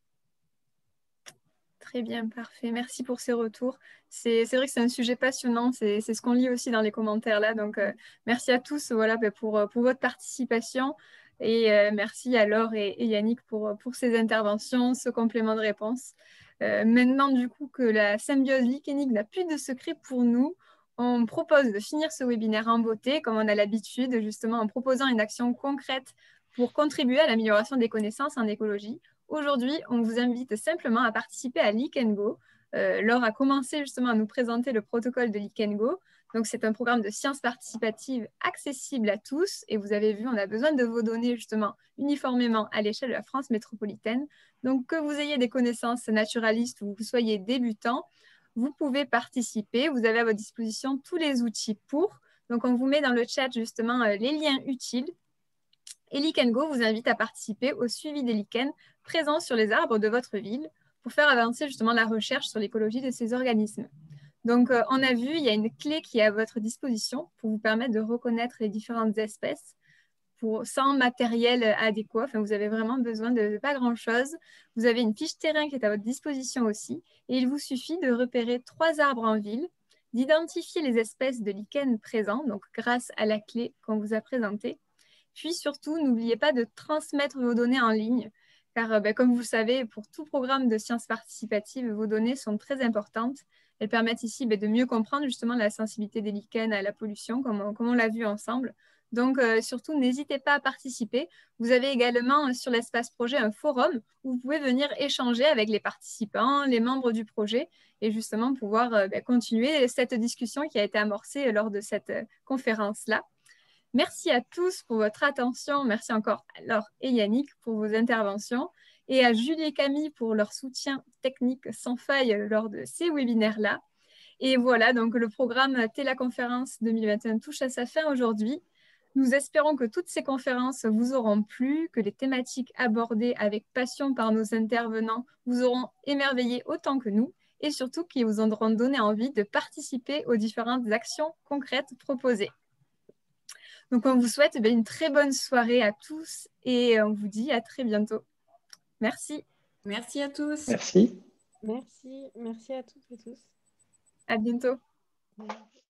très bien, parfait. Merci pour ces retours. C'est c'est vrai que c'est un sujet passionnant, c'est c'est ce qu'on lit aussi dans les commentaires là. Donc, euh, merci à tous voilà, ben, pour, pour votre participation et euh, merci à Laure et, et Yannick pour, pour ces interventions, ce complément de réponse. Euh, maintenant, du coup, que la symbiose Licenic n'a plus de secret pour nous, on propose de finir ce webinaire en beauté, comme on a l'habitude, justement en proposant une action concrète pour contribuer à l'amélioration des connaissances en écologie. Aujourd'hui, on vous invite simplement à participer à Likengo. Euh, Laure a commencé justement à nous présenter le protocole de Likengo. Donc, c'est un programme de sciences participatives accessible à tous. Et vous avez vu, on a besoin de vos données justement uniformément à l'échelle de la France métropolitaine. Donc, que vous ayez des connaissances naturalistes ou que vous soyez débutant, vous pouvez participer. Vous avez à votre disposition tous les outils pour. Donc, on vous met dans le chat justement euh, les liens utiles. Et Likengo vous invite à participer au suivi des lichens présents sur les arbres de votre ville pour faire avancer justement la recherche sur l'écologie de ces organismes. Donc, euh, on a vu, il y a une clé qui est à votre disposition pour vous permettre de reconnaître les différentes espèces pour, sans matériel adéquat. Enfin, vous avez vraiment besoin de, de pas grand-chose. Vous avez une fiche terrain qui est à votre disposition aussi. Et il vous suffit de repérer trois arbres en ville, d'identifier les espèces de lichens présents, donc grâce à la clé qu'on vous a présentée. Puis surtout, n'oubliez pas de transmettre vos données en ligne, car ben, comme vous le savez, pour tout programme de sciences participatives, vos données sont très importantes. Elles permettent ici ben, de mieux comprendre justement la sensibilité des lichens à la pollution, comme on, comme on l'a vu ensemble. Donc euh, surtout, n'hésitez pas à participer. Vous avez également euh, sur l'espace projet un forum où vous pouvez venir échanger avec les participants, les membres du projet, et justement pouvoir euh, ben, continuer cette discussion qui a été amorcée lors de cette euh, conférence-là. Merci à tous pour votre attention. Merci encore à Laure et Yannick pour vos interventions et à Julie et Camille pour leur soutien technique sans faille lors de ces webinaires-là. Et voilà, donc le programme Téléconférence deux mille vingt et un touche à sa fin aujourd'hui. Nous espérons que toutes ces conférences vous auront plu, que les thématiques abordées avec passion par nos intervenants vous auront émerveillé autant que nous et surtout qu'ils vous auront donné envie de participer aux différentes actions concrètes proposées. Donc, on vous souhaite une très bonne soirée à tous et on vous dit à très bientôt. Merci. Merci à tous. Merci. Merci, merci à toutes et tous. À bientôt. Merci.